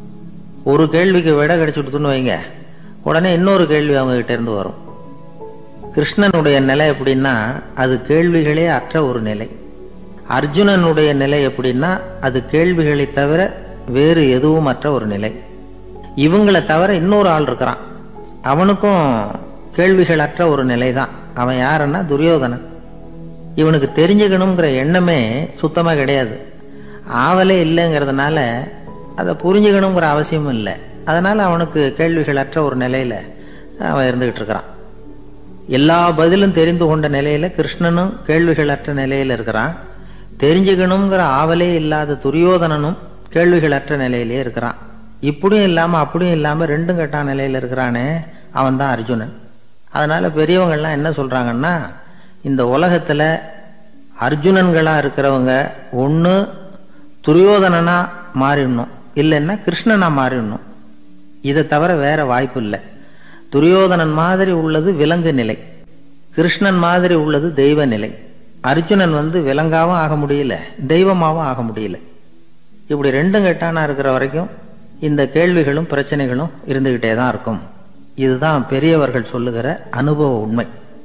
ஒரு கேள்விக்கு விட கிடைச்சுட்டுன்னு வைங்க, உடனே இன்னொரு கேள்வி அவங்க கிட்ட இருந்து வரும். கிருஷ்ணனுடைய நிலை எப்படின்னா அது கேள்விகளே அற்ற ஒரு நிலை. அர்ஜுனனுடைய நிலை எப்படின்னா அது கேள்விகளை தவிர வேறு எதுவும் அற்ற ஒரு நிலை. இவங்களை தவிர இன்னொரு ஆள் இருக்கிறான், அவனுக்கும் கேள்விகள் அற்ற ஒரு நிலை தான். அவன் யாருன்னா துரியோதனன். இவனுக்கு தெரிஞ்சுக்கணுங்கிற எண்ணமே சுத்தமாக கிடையாது. ஆவலே இல்லைங்கிறதுனால அதை புரிஞ்சுக்கணுங்கிற அவசியமும் இல்லை. அதனால அவனுக்கு கேள்விகள் அற்ற ஒரு நிலையில அவன் இருந்துகிட்டு இருக்கிறான். எல்லா பதிலும் தெரிந்து கொண்ட நிலையில கிருஷ்ணனும் கேள்விகள் அற்ற நிலையில இருக்கிறான். தெரிஞ்சுக்கணுங்கிற ஆவலே இல்லாத துரியோதனனும் கேள்விகள் அற்ற நிலையிலே இருக்கிறான். இப்படியும் இல்லாம அப்படியும் இல்லாம ரெண்டும் கெட்டான நிலையில இருக்கிறானே, அவன் தான் அர்ஜுனன். அதனால பெரியவங்கள்லாம் என்ன சொல்றாங்கன்னா, இந்த உலகத்துல அர்ஜுனன்களா இருக்கிறவங்க ஒண்ணு துரியோதனனா மாறிடணும், இல்லைன்னா கிருஷ்ணனா மாறிடணும். இதை தவிர வேற வாய்ப்பு இல்லை. துரியோதனன் மாதிரி உள்ளது விலங்கு நிலை, கிருஷ்ணன் மாதிரி உள்ளது தெய்வ நிலை. அர்ஜுனன் விலங்காவும் ஆக முடியல, தெய்வமாவும் ஆக முடியல. இப்படி ரெண்டும் கெட்டானா இருக்கிற வரைக்கும் இந்த கேள்விகளும் பிரச்சனைகளும் இருந்துகிட்டே தான் இருக்கும். இதுதான் பெரியவர்கள் சொல்லுகிற அனுபவ உண்மை.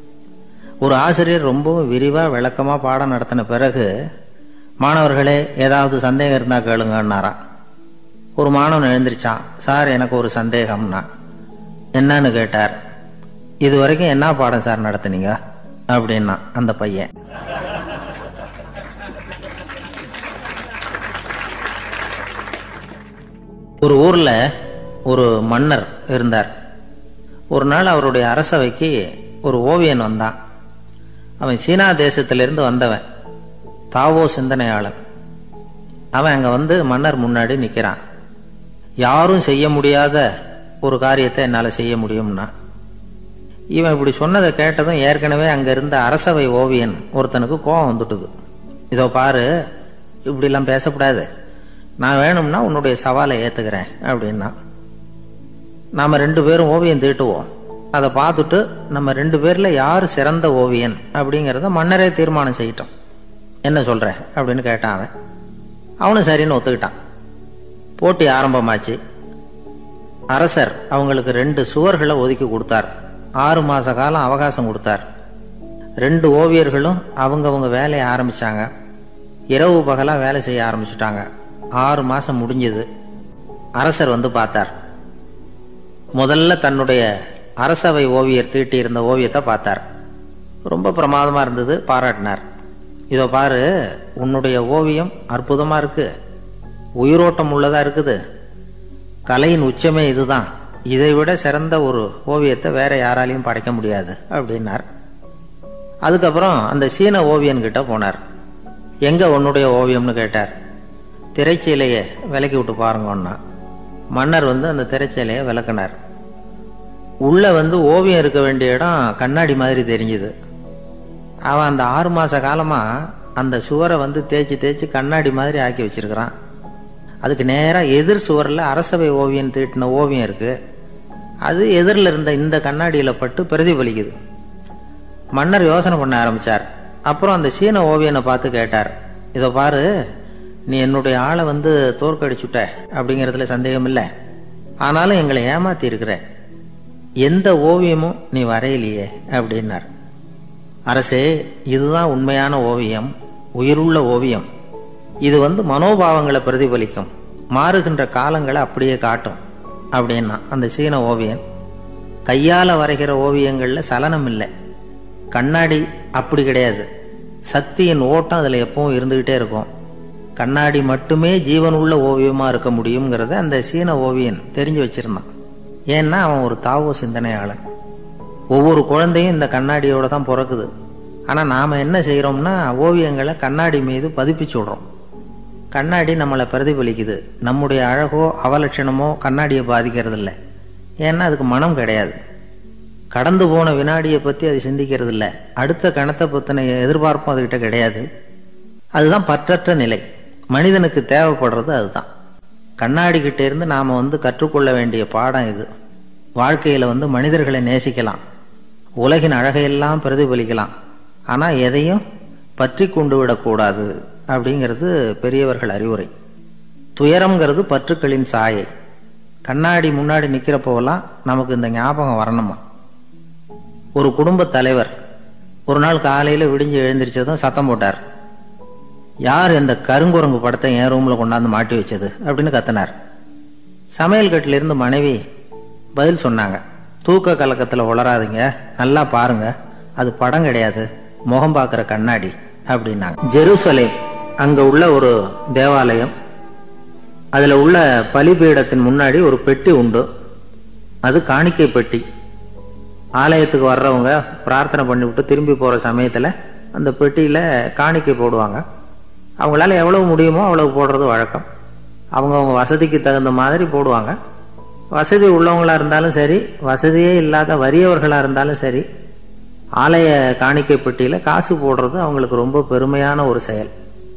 ஒரு ஆசிரியர் ரொம்பவும் விரிவா விளக்கமா பாடம் நடத்தின பிறகு, மாணவர்களே ஏதாவது சந்தேகம் இருந்தா கேளுங்கன்னாராம். ஒரு மாணவன் எழுந்திருச்சான். சார், எனக்கு ஒரு சந்தேகம்னா. என்னன்னு கேட்டார். இது வரைக்கும் என்ன பாடம் சார் நடத்துனீங்க அப்படின்னா அந்த பையன். ஒரு ஊர்ல ஒரு மன்னர் இருந்தார். ஒரு நாள் அவருடைய அரசவைக்கு ஒரு ஓவியன் வந்தான். அவன் சீனா தேசத்திலிருந்து வந்தவன், தாவோ சிந்தனையாளன். அவன் அங்க மன்னர் முன்னாடி நிக்கிறான். யாரும் செய்ய முடியாத ஒரு காரியத்தை என்னால செய்ய முடியும்னா. இவன் இப்படி சொன்னதை கேட்டதும் ஏற்கனவே அங்க இருந்த அரசவை ஓவியன் ஒருத்தனுக்கு கோபம் வந்துட்டுது. இதோ பாரு, இப்படிலாம் பேசக்கூடாது, நான் வேணும்னா உன்னுடைய சவாலை ஏத்துக்கிறேன் அப்படின்னா. நாம 2 பேரும் ஓவியம் தீட்டுவோம், அதை பார்த்துட்டு நம்ம 2 பேர்ல யாரு சிறந்த ஓவியன் அப்படிங்கிறத மன்னரே தீர்மானம் செய்யட்டும், என்ன சொல்ற அப்படின்னு கேட்டான் அவன். அவனும் சரின்னு ஒத்துக்கிட்டான். போட்டி ஆரம்பமாச்சு. அரசர் அவங்களுக்கு 2 சுவர்களை ஒதுக்கி கொடுத்தார். 6 மாச காலம் அவகாசம் கொடுத்தார். 2 ஓவியர்களும் அவங்கவங்க வேலையை ஆரம்பிச்சாங்க. இரவு பகலா வேலை செய்ய ஆரம்பிச்சுட்டாங்க. 6 மாசம் முடிஞ்சது. அரசர் வந்து பார்த்தார். முதல்ல தன்னுடைய அரசவை ஓவியர் தீட்டி இருந்த ஓவியத்தை பார்த்தார். ரொம்ப பிரமாதமா இருந்தது, பாராட்டினார். இதோ பாரு, உன்னுடைய ஓவியம் அற்புதமா இருக்கு, உயிரோட்டம் உள்ளதா இருக்குது, கலையின் உச்சமே இதுதான், இதை விட சிறந்த ஒரு ஓவியத்தை வேற யாராலையும் படைக்க முடியாது அப்படின்னார். அதுக்கப்புறம் அந்த சீன ஓவியன் கிட்ட போனார். எங்க உன்னுடைய ஓவியம்னு கேட்டார். திரைச்சீலையை விலக்கி விட்டு பாருங்கன்னா மன்னர் வந்து அந்த திரைச்சீலையை விளக்குனார். உள்ள வந்து ஓவியம் இருக்க வேண்டிய இடம் கண்ணாடி மாதிரி தெரிஞ்சுது. அவன் அந்த 6 மாச காலமா அந்த சுவரை வந்து தேய்ச்சி தேய்ச்சி கண்ணாடி மாதிரி ஆக்கி வச்சிருக்கிறான். அதுக்கு நேராக எதிர் சுவரில் அரசவை ஓவியம் தீட்டின ஓவியம் இருக்கு. அது எதிரில் இருந்த இந்த கண்ணாடியில பட்டு பிரதிபலிக்குது. மன்னர் யோசனை பண்ண ஆரம்பிச்சார். அப்புறம் அந்த சீன ஓவியனை பார்த்து கேட்டார், இதை பாரு, நீ என்னுடைய ஆளை வந்து தோற்கடிச்சுட்ட அப்படிங்கிறதுல சந்தேகம் இல்லை, ஆனாலும் எங்களை ஏமாத்தி இருக்கிற, எந்த ஓவியமும் நீ வரையிலையே அப்படின்னார். அரசே, இதுதான் உண்மையான ஓவியம், உயிருள்ள ஓவியம். இது வந்து மனோபாவங்களை பிரதிபலிக்கும், மாறுகின்ற காலங்களை அப்படியே காட்டும் அப்படின்னா அந்த சீன ஓவியன். கையால வரைகிற ஓவியங்கள்ல சலனம் இல்லை, கண்ணாடி அப்படி கிடையாது, சக்தியின் ஓட்டம் அதுல எப்பவும் இருந்துகிட்டே இருக்கும், கண்ணாடி மட்டுமே ஜீவன் உள்ள ஓவியமா இருக்க முடியுங்கிறத அந்த சீன ஓவியன் தெரிஞ்சு வச்சிருந்தான். ஏன்னா அவன் ஒரு தாவோ சிந்தனையாளன். ஒவ்வொரு குழந்தையும் இந்த கண்ணாடியோட தான் பிறக்குது. ஆனா நாம என்ன செய்யறோம்னா ஓவியங்களை கண்ணாடி மீது பதிப்பிச்சு விடுறோம். கண்ணாடி நம்மளை பிரதிபலிக்குது. நம்முடைய அழகோ அவலட்சணமோ கண்ணாடியை பாதிக்கிறது இல்லை. ஏன்னா அதுக்கு மனம் கிடையாது. கடந்து போன வினாடியை பத்தி அது சிந்திக்கிறது இல்லை. அடுத்த கணத்தை பத்தின எதிர்பார்ப்பும் அதுகிட்ட கிடையாது. அதுதான் பற்றற்ற நிலை. மனிதனுக்கு தேவைப்படுறது அதுதான். கண்ணாடி கிட்ட இருந்து நாம வந்து கற்றுக்கொள்ள வேண்டிய பாடம் இது. வாழ்க்கையில வந்து மனிதர்களை நேசிக்கலாம், உலகின் அழகையெல்லாம் பிரதிபலிக்கலாம், ஆனா எதையும் பற்றி கொண்டு விடக்கூடாது அப்படிங்கிறது பெரியவர்கள் அறிவுரை. துயரம்ங்கிறது பற்றுக்களின் சாயை. கண்ணாடி முன்னாடி நிக்கிறப்போவெல்லாம் நமக்கு இந்த ஞாபகம் வரணுமா. ஒரு குடும்ப தலைவர் ஒரு நாள் காலையில விடிஞ்சு எழுந்திரிச்சதும் சத்தம் போட்டார். யார் இந்த கருங்குரங்கு படத்தை என் ரூம்ல கொண்டாந்து மாட்டி வச்சது அப்படின்னு கத்தினார். சமையல் கட்டில இருந்து மனைவி பதில் சொன்னாங்க, தூக்க கலக்கத்துல உளராதீங்க, நல்லா பாருங்க, அது படம் கிடையாது, முகம் பார்க்கிற கண்ணாடி அப்படின்னாங்க. ஜெருசலேம் அங்க உள்ள ஒரு தேவாலயம். அதுல உள்ள பலிபீடத்தின் முன்னாடி ஒரு பெட்டி உண்டு. அது காணிக்கை பெட்டி. ஆலயத்துக்கு வர்றவங்க பிரார்த்தனை பண்ணிவிட்டு திரும்பி போற சமயத்துல அந்த பெட்டியில காணிக்கை போடுவாங்க. அவங்களால எவ்வளவு முடியுமோ அவ்வளவு போடுறது வழக்கம். அவங்கவுங்க வசதிக்கு தகுந்த மாதிரி போடுவாங்க. வசதி உள்ளவங்களா இருந்தாலும் சரி, வசதியே இல்லாத வறியவர்களா இருந்தாலும் சரி, ஆலய காணிக்கை பெட்டியில காசு போடுறது அவங்களுக்கு ரொம்ப பெருமையான ஒரு செயல்.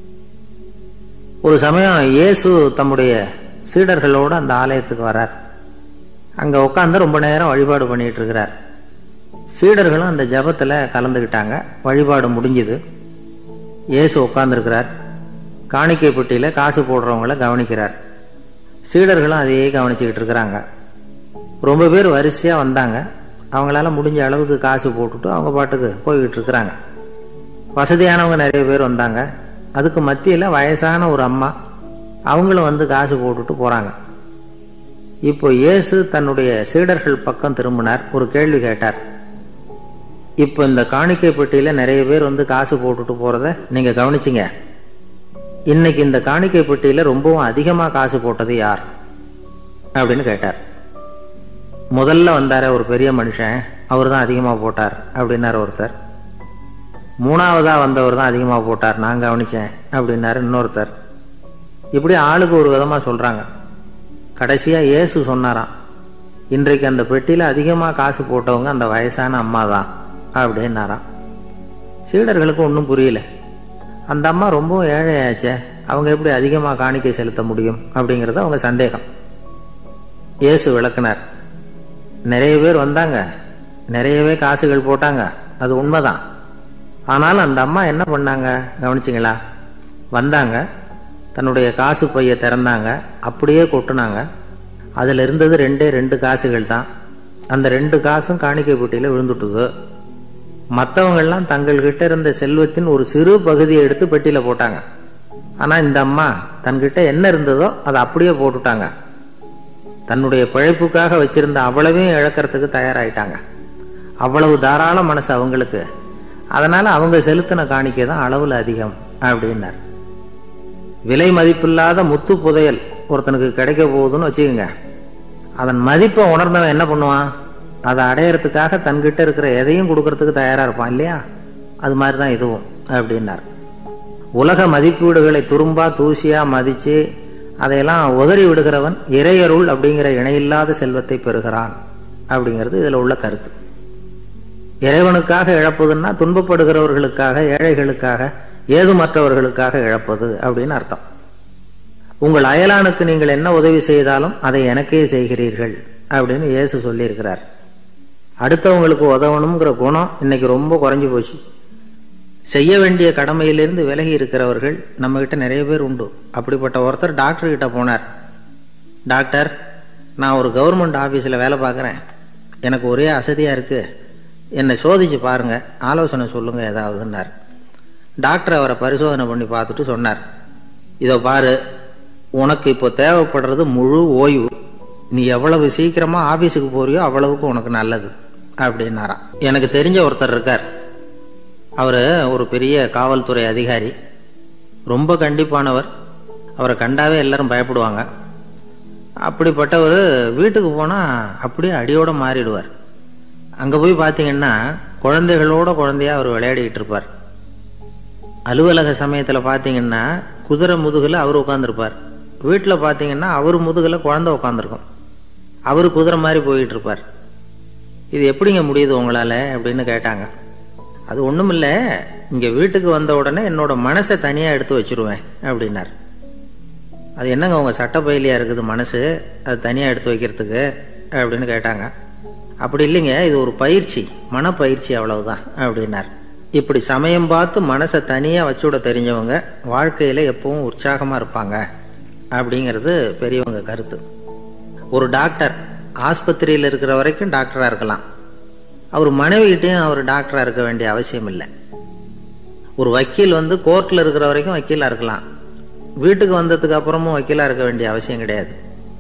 ஒரு சமயம் இயேசு தம்முடைய சீடர்களோடு அந்த ஆலயத்துக்கு வர்றார். அங்க உட்காந்து ரொம்ப நேரம் வழிபாடு பண்ணிட்டு இருக்கிறார். சீடர்களும் அந்த ஜபத்துல கலந்துக்கிட்டாங்க. வழிபாடு முடிஞ்சுது. இயேசு உட்கார்ந்துருக்கிறார். காணிக்கை பெட்டியில காசு போடுறவங்கள கவனிக்கிறார். சீடர்களும் அதையே கவனிச்சுக்கிட்டு இருக்கிறாங்க. ரொம்ப பேர் வரிசையா வந்தாங்க. அவங்களால முடிஞ்ச அளவுக்கு காசு போட்டுட்டு அவங்க பாட்டுக்கு போய்கிட்டு இருக்கிறாங்க. வசதியானவங்க நிறைய பேர் வந்தாங்க. அதுக்கு மத்தியில வயசான ஒரு அம்மா, அவங்களும் வந்து காசு போட்டுட்டு போறாங்க. இப்போ இயேசு தன்னுடைய சீடர்கள் பக்கம் திரும்பினார். ஒரு கேள்வி கேட்டார். இப்போ இந்த காணிக்கை பெட்டியில நிறைய பேர் வந்து காசு போட்டுட்டு போறத நீங்க கவனிச்சிங்க. இன்னைக்கு இந்த காணிக்கை பெட்டியில ரொம்பவும் அதிகமா காசு போட்டது யார் அப்படின்னு கேட்டார். முதல்ல வந்தார ஒரு பெரிய மனுஷன், அவர் தான் அதிகமா போட்டார் அப்படின்னாரு ஒருத்தர். மூணாவதா வந்தவர் தான் அதிகமா போட்டார், நான் கவனிச்சேன் அப்படின்னாரு இன்னொருத்தர். இப்படி ஆளுக்கு ஒரு விதமா சொல்றாங்க. கடைசியா இயேசு சொன்னாராம், இன்றைக்கு அந்த பெட்டியில அதிகமா காசு போட்டவங்க அந்த வயசான அம்மா தான் அப்படின்னாராம். சீடர்களுக்கு ஒன்றும் புரியல. அந்த அம்மா ரொம்ப ஏழையாச்சே, அவங்க எப்படி அதிகமா காணிக்கை செலுத்த முடியும் அப்படிங்கிறது அவங்க சந்தேகம். இயேசு விளக்குனார். நிறைய பேர் வந்தாங்க, நிறையவே காசுகள் போட்டாங்க, அது உண்மைதான். ஆனாலும் அந்த அம்மா என்ன பண்ணாங்க கவனிச்சிங்களா? வந்தாங்க, தன்னுடைய காசு பையை திறந்தாங்க, அப்படியே கொட்டுனாங்க. அதில் இருந்தது 2 காசுகள் தான். அந்த 2 காசும் காணிக்கை பெட்டியில் விழுந்துட்டுது. மற்றவங்கள்லாம் தங்கள்கிட்ட இருந்த செல்வத்தின் ஒரு சிறு பகுதியை எடுத்து பெட்டியில் போட்டாங்க. ஆனால் இந்த அம்மா தன்கிட்ட என்ன இருந்ததோ அதை அப்படியே போட்டுட்டாங்க. தன்னுடைய பிழைப்புக்காக வச்சிருந்த அவ்வளவையும் இழக்கிறதுக்கு தயாராயிட்டாங்க. அவ்வளவு தாராள மனசு அவங்களுக்கு. அதனால அவங்க செலுத்தின காணிக்கை தான் அளவில் அதிகம் அப்படின்னார். விலை மதிப்பில்லாத முத்து புதையல் ஒருத்தனுக்கு கிடைக்க போகுதுன்னு வச்சுக்கோங்க. அதன் மதிப்பை உணர்ந்தவன் என்ன பண்ணுவான்? அதை அடையறதுக்காக தன்கிட்ட இருக்கிற எதையும் கொடுக்கறதுக்கு தயாரா இருப்பான் இல்லையா? அது மாதிரி தான் இதுவும் அப்படின்னார். உலக மதிப்பீடுகளை துரும்பா தூசியா மதிச்சு அதையெல்லாம் உதறி விடுகிறவன் இறையருள் அப்படிங்கிற இணையில்லாத செல்வத்தை பெறுகிறான் அப்படிங்கிறது இதுல உள்ள கருத்து. இறைவனுக்காக இழப்பதுன்னா துன்பப்படுகிறவர்களுக்காக, ஏழைகளுக்காக, ஏதுமற்றவர்களுக்காக இழப்பது அப்படின்னு அர்த்தம். உங்கள் அயலானுக்கு நீங்கள் என்ன உதவி செய்தாலும் அதை எனக்கே செய்கிறீர்கள் அப்படின்னு இயேசு சொல்லியிருக்கிறார். அடுத்தவங்களுக்கு உதவணுங்கிற குணம் இன்னைக்கு ரொம்ப குறைஞ்சு போச்சு. செய்ய வேண்டிய கடமையிலிருந்து விலகி இருக்கிறவர்கள் நம்ம கிட்ட நிறைய பேர் உண்டு. அப்படிப்பட்ட ஒருத்தர் டாக்டர் கிட்ட போனார். டாக்டர், நான் ஒரு கவர்மெண்ட் ஆஃபீஸில் வேலை பார்க்குறேன், எனக்கு ஒரே அசதியாக இருக்கு, என்னை சோதிச்சு பாருங்க, ஆலோசனை சொல்லுங்க ஏதாவதுன்னார். டாக்டர் அவரை பரிசோதனை பண்ணி பார்த்துட்டு சொன்னார், இதோ பாரு, உனக்கு இப்போ தேவைப்படுறது முழு ஓய்வு. நீ எவ்வளவு சீக்கிரமா ஆபீஸுக்கு போறியோ அவ்வளவுக்கு உனக்கு நல்லது அப்படின்னாராம். எனக்கு தெரிஞ்ச ஒருத்தர் இருக்கார். அவரு ஒரு பெரிய காவல்துறை அதிகாரி, ரொம்ப கண்டிப்பானவர். அவரை கண்டாவே எல்லாரும் பயப்படுவாங்க. அப்படிப்பட்டவர் வீட்டுக்கு போனா அப்படியே அடியோட மாறிடுவார். அங்க போய் பார்த்தீங்கன்னா குழந்தைகளோட குழந்தையா அவர் விளையாடிக்கிட்டு இருப்பார். அலுவலக சமயத்துல பார்த்தீங்கன்னா குதிரை முதுகுல அவர் உட்காந்துருப்பார். வீட்டில் பார்த்தீங்கன்னா அவர் முதுகில் குழந்தை உட்காந்துருக்கும். அவர் குதிரை மாதிரி போயிட்டு இருப்பார். இது எப்படிங்க முடியுது உங்களால அப்படின்னு கேட்டாங்க. அது ஒன்றும் இல்லை, இங்கே வீட்டுக்கு வந்த உடனே என்னோட மனசை தனியாக எடுத்து வச்சிருவேன் அப்படின்னார். அது என்னங்க உங்கள் சட்டப்பயிலியா இருக்குது மனசு, அது தனியாக எடுத்து வைக்கிறதுக்கு அப்படின்னு கேட்டாங்க. அப்படி இல்லைங்க, இது ஒரு பயிற்சி, மனப்பயிற்சி, அவ்வளவுதான் அப்படின்னார். இப்படி சமயம் பார்த்து மனசை தனியாக வச்சுவிட தெரிஞ்சவங்க வாழ்க்கையில் எப்பவும் உற்சாகமாக இருப்பாங்க அப்படிங்கிறது பெரியவங்க கருத்து. ஒரு டாக்டர் ஆஸ்பத்திரியில் இருக்கிற வரைக்கும் டாக்டராக இருக்கலாம். அவர் மனைவிகிட்டையும் அவர் டாக்டராக இருக்க வேண்டிய அவசியம் இல்லை. ஒரு வக்கீல் கோர்ட்டில் இருக்கிற வரைக்கும் வக்கீலாக இருக்கலாம். வீட்டுக்கு வந்ததுக்கு அப்புறமும் வக்கீலாக இருக்க வேண்டிய அவசியம் கிடையாது.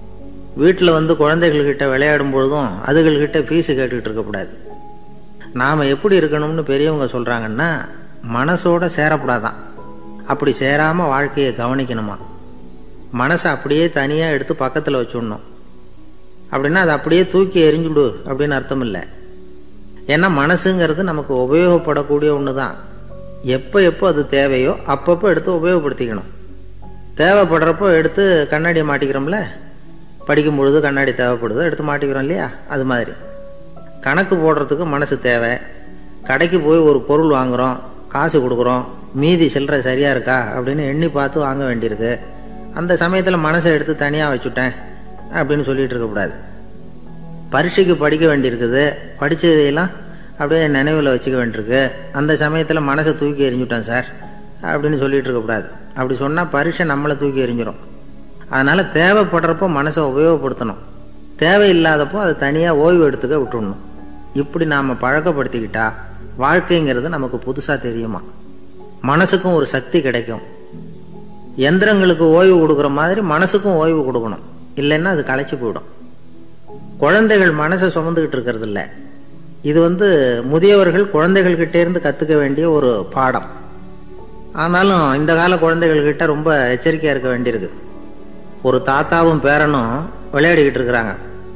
வீட்டில் குழந்தைகள்கிட்ட விளையாடும் பொழுதும் அதுகள்கிட்ட ஃபீஸு கேட்டுக்கிட்டு இருக்கக்கூடாது. நாம் எப்படி இருக்கணும்னு பெரியவங்க சொல்கிறாங்கன்னா, மனசோட சேரக்கூடாதான். அப்படி சேராமல் வாழ்க்கையை கவனிக்கணுமா. மனசை அப்படியே தனியாக எடுத்து பக்கத்தில் வச்சுடணும். அப்படின்னா அதை அப்படியே தூக்கி எறிஞ்சுடு அப்படின்னு அர்த்தம் இல்லை. ஏன்னா மனசுங்கிறது நமக்கு உபயோகப்படக்கூடிய ஒன்று தான். எப்போ எப்போ அது தேவையோ அப்பப்போ எடுத்து உபயோகப்படுத்திக்கணும். தேவைப்படுறப்போ எடுத்து கண்ணாடியை மாட்டிக்கிறோம்ல, படிக்கும் பொழுது கண்ணாடி தேவைப்படுதோ எடுத்து மாட்டிக்கிறோம் இல்லையா? அது மாதிரி கணக்கு போடுறதுக்கு மனசு தேவை. கடைக்கு போய் ஒரு பொருள் வாங்குகிறோம், காசு கொடுக்குறோம், மீதி சில்லறை சரியாக இருக்கா அப்படின்னு எண்ணி பார்த்து வாங்க வேண்டியிருக்கு. அந்த சமயத்தில் மனசை எடுத்து தனியாக வச்சுட்டேன் அப்படின்னு சொல்லிட்டு இருக்கக்கூடாது. பரீட்சைக்கு படிக்க வேண்டியிருக்குது, படித்ததையெல்லாம் அப்படியே நினைவில் வச்சுக்க வேண்டியிருக்கு. அந்த சமயத்தில் மனசை தூக்கி எறிஞ்சுட்டேன் சார் அப்படின்னு சொல்லிட்டு இருக்கக்கூடாது. அப்படி சொன்னால் பரீட்சை நம்மளை தூக்கி எறிஞ்சிடும். அதனால் தேவைப்படுறப்போ மனசை உபயோகப்படுத்தணும், தேவையில்லாதப்போ அதை தனியாக ஓய்வு எடுத்துக்க விட்டுடணும். இப்படி நாம் பழக்கப்படுத்திக்கிட்டா வாழ்க்கைங்கிறது நமக்கு புதுசாக தெரியுமா. மனசுக்கும் ஒரு சக்தி கிடைக்கும். எந்திரங்களுக்கு ஓய்வு கொடுக்குற மாதிரி மனசுக்கும் ஓய்வு கொடுக்கணும், இல்லைன்னா அது களைச்சி போயிடும். குழந்தைகள் மனசை சுமந்துக்கிட்டு இருக்கிறது இல்லை. இது முதியவர்கள் குழந்தைகள்கிட்டே இருந்து கற்றுக்க வேண்டிய ஒரு பாடம். ஆனாலும் இந்த கால குழந்தைகள்கிட்ட ரொம்ப எச்சரிக்கையாக இருக்க வேண்டியிருக்கு. ஒரு தாத்தாவும் பேரனும் விளையாடிக்கிட்டு இருக்கிறாங்க.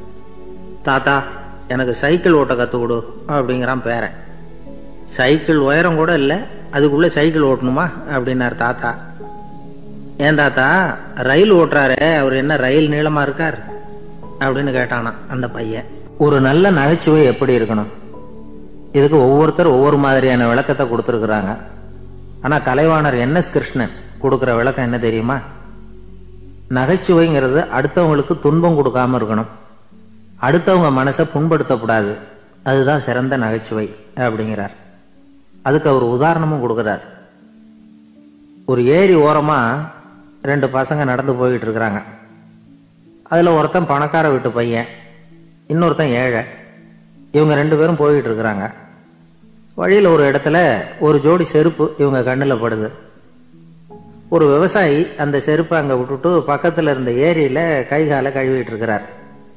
தாத்தா, எனக்கு சைக்கிள் ஓட்ட கற்றுக் கொடு அப்படிங்கிறான் பேரன். சைக்கிள் உயரம் கூட இல்லை, அதுக்குள்ளே சைக்கிள் ஓட்டணுமா அப்படின்னார் தாத்தா. ஏன் தாத்தா, ரயில் ஓட்டுறாரு, அவர் என்ன ரயில் நீளமாக இருக்கார் அப்படின்னு கேட்டானா அந்த பையன். ஒரு நல்ல நகைச்சுவை எப்படி இருக்கணும், இதுக்கு ஒவ்வொருத்தர் ஒவ்வொரு மாதிரியான விளக்கத்தை கொடுத்துருக்குறாங்க. ஆனால் கலைவாணர் NS கிருஷ்ணன் கொடுக்குற விளக்கம் என்ன தெரியுமா? நகைச்சுவைங்கிறது அடுத்தவங்களுக்கு துன்பம் கொடுக்காம இருக்கணும், அடுத்தவங்க மனசை புண்படுத்தக்கூடாது, அதுதான் சிறந்த நகைச்சுவை அப்படிங்கிறார். அதுக்கு அவர் உதாரணமும் கொடுக்குறார். ஒரு ஏரி ஓரமாக 2 பசங்க நடந்து போய்கிட்டு இருக்கிறாங்க. அதில் ஒருத்தன் பணக்கார வீட்டு பையன், இன்னொருத்தன் ஏழை. இவங்க 2 பேரும் போய்கிட்டு இருக்கிறாங்க. வழியில் ஒரு இடத்துல ஒரு ஜோடி செருப்பு இவங்க கண்ணில் படுது. ஒரு விவசாயி அந்த செருப்பை அங்கே விட்டுட்டு பக்கத்தில் இருந்த ஏரியில் கை காலை கழுவிட்டு இருக்கிறார்.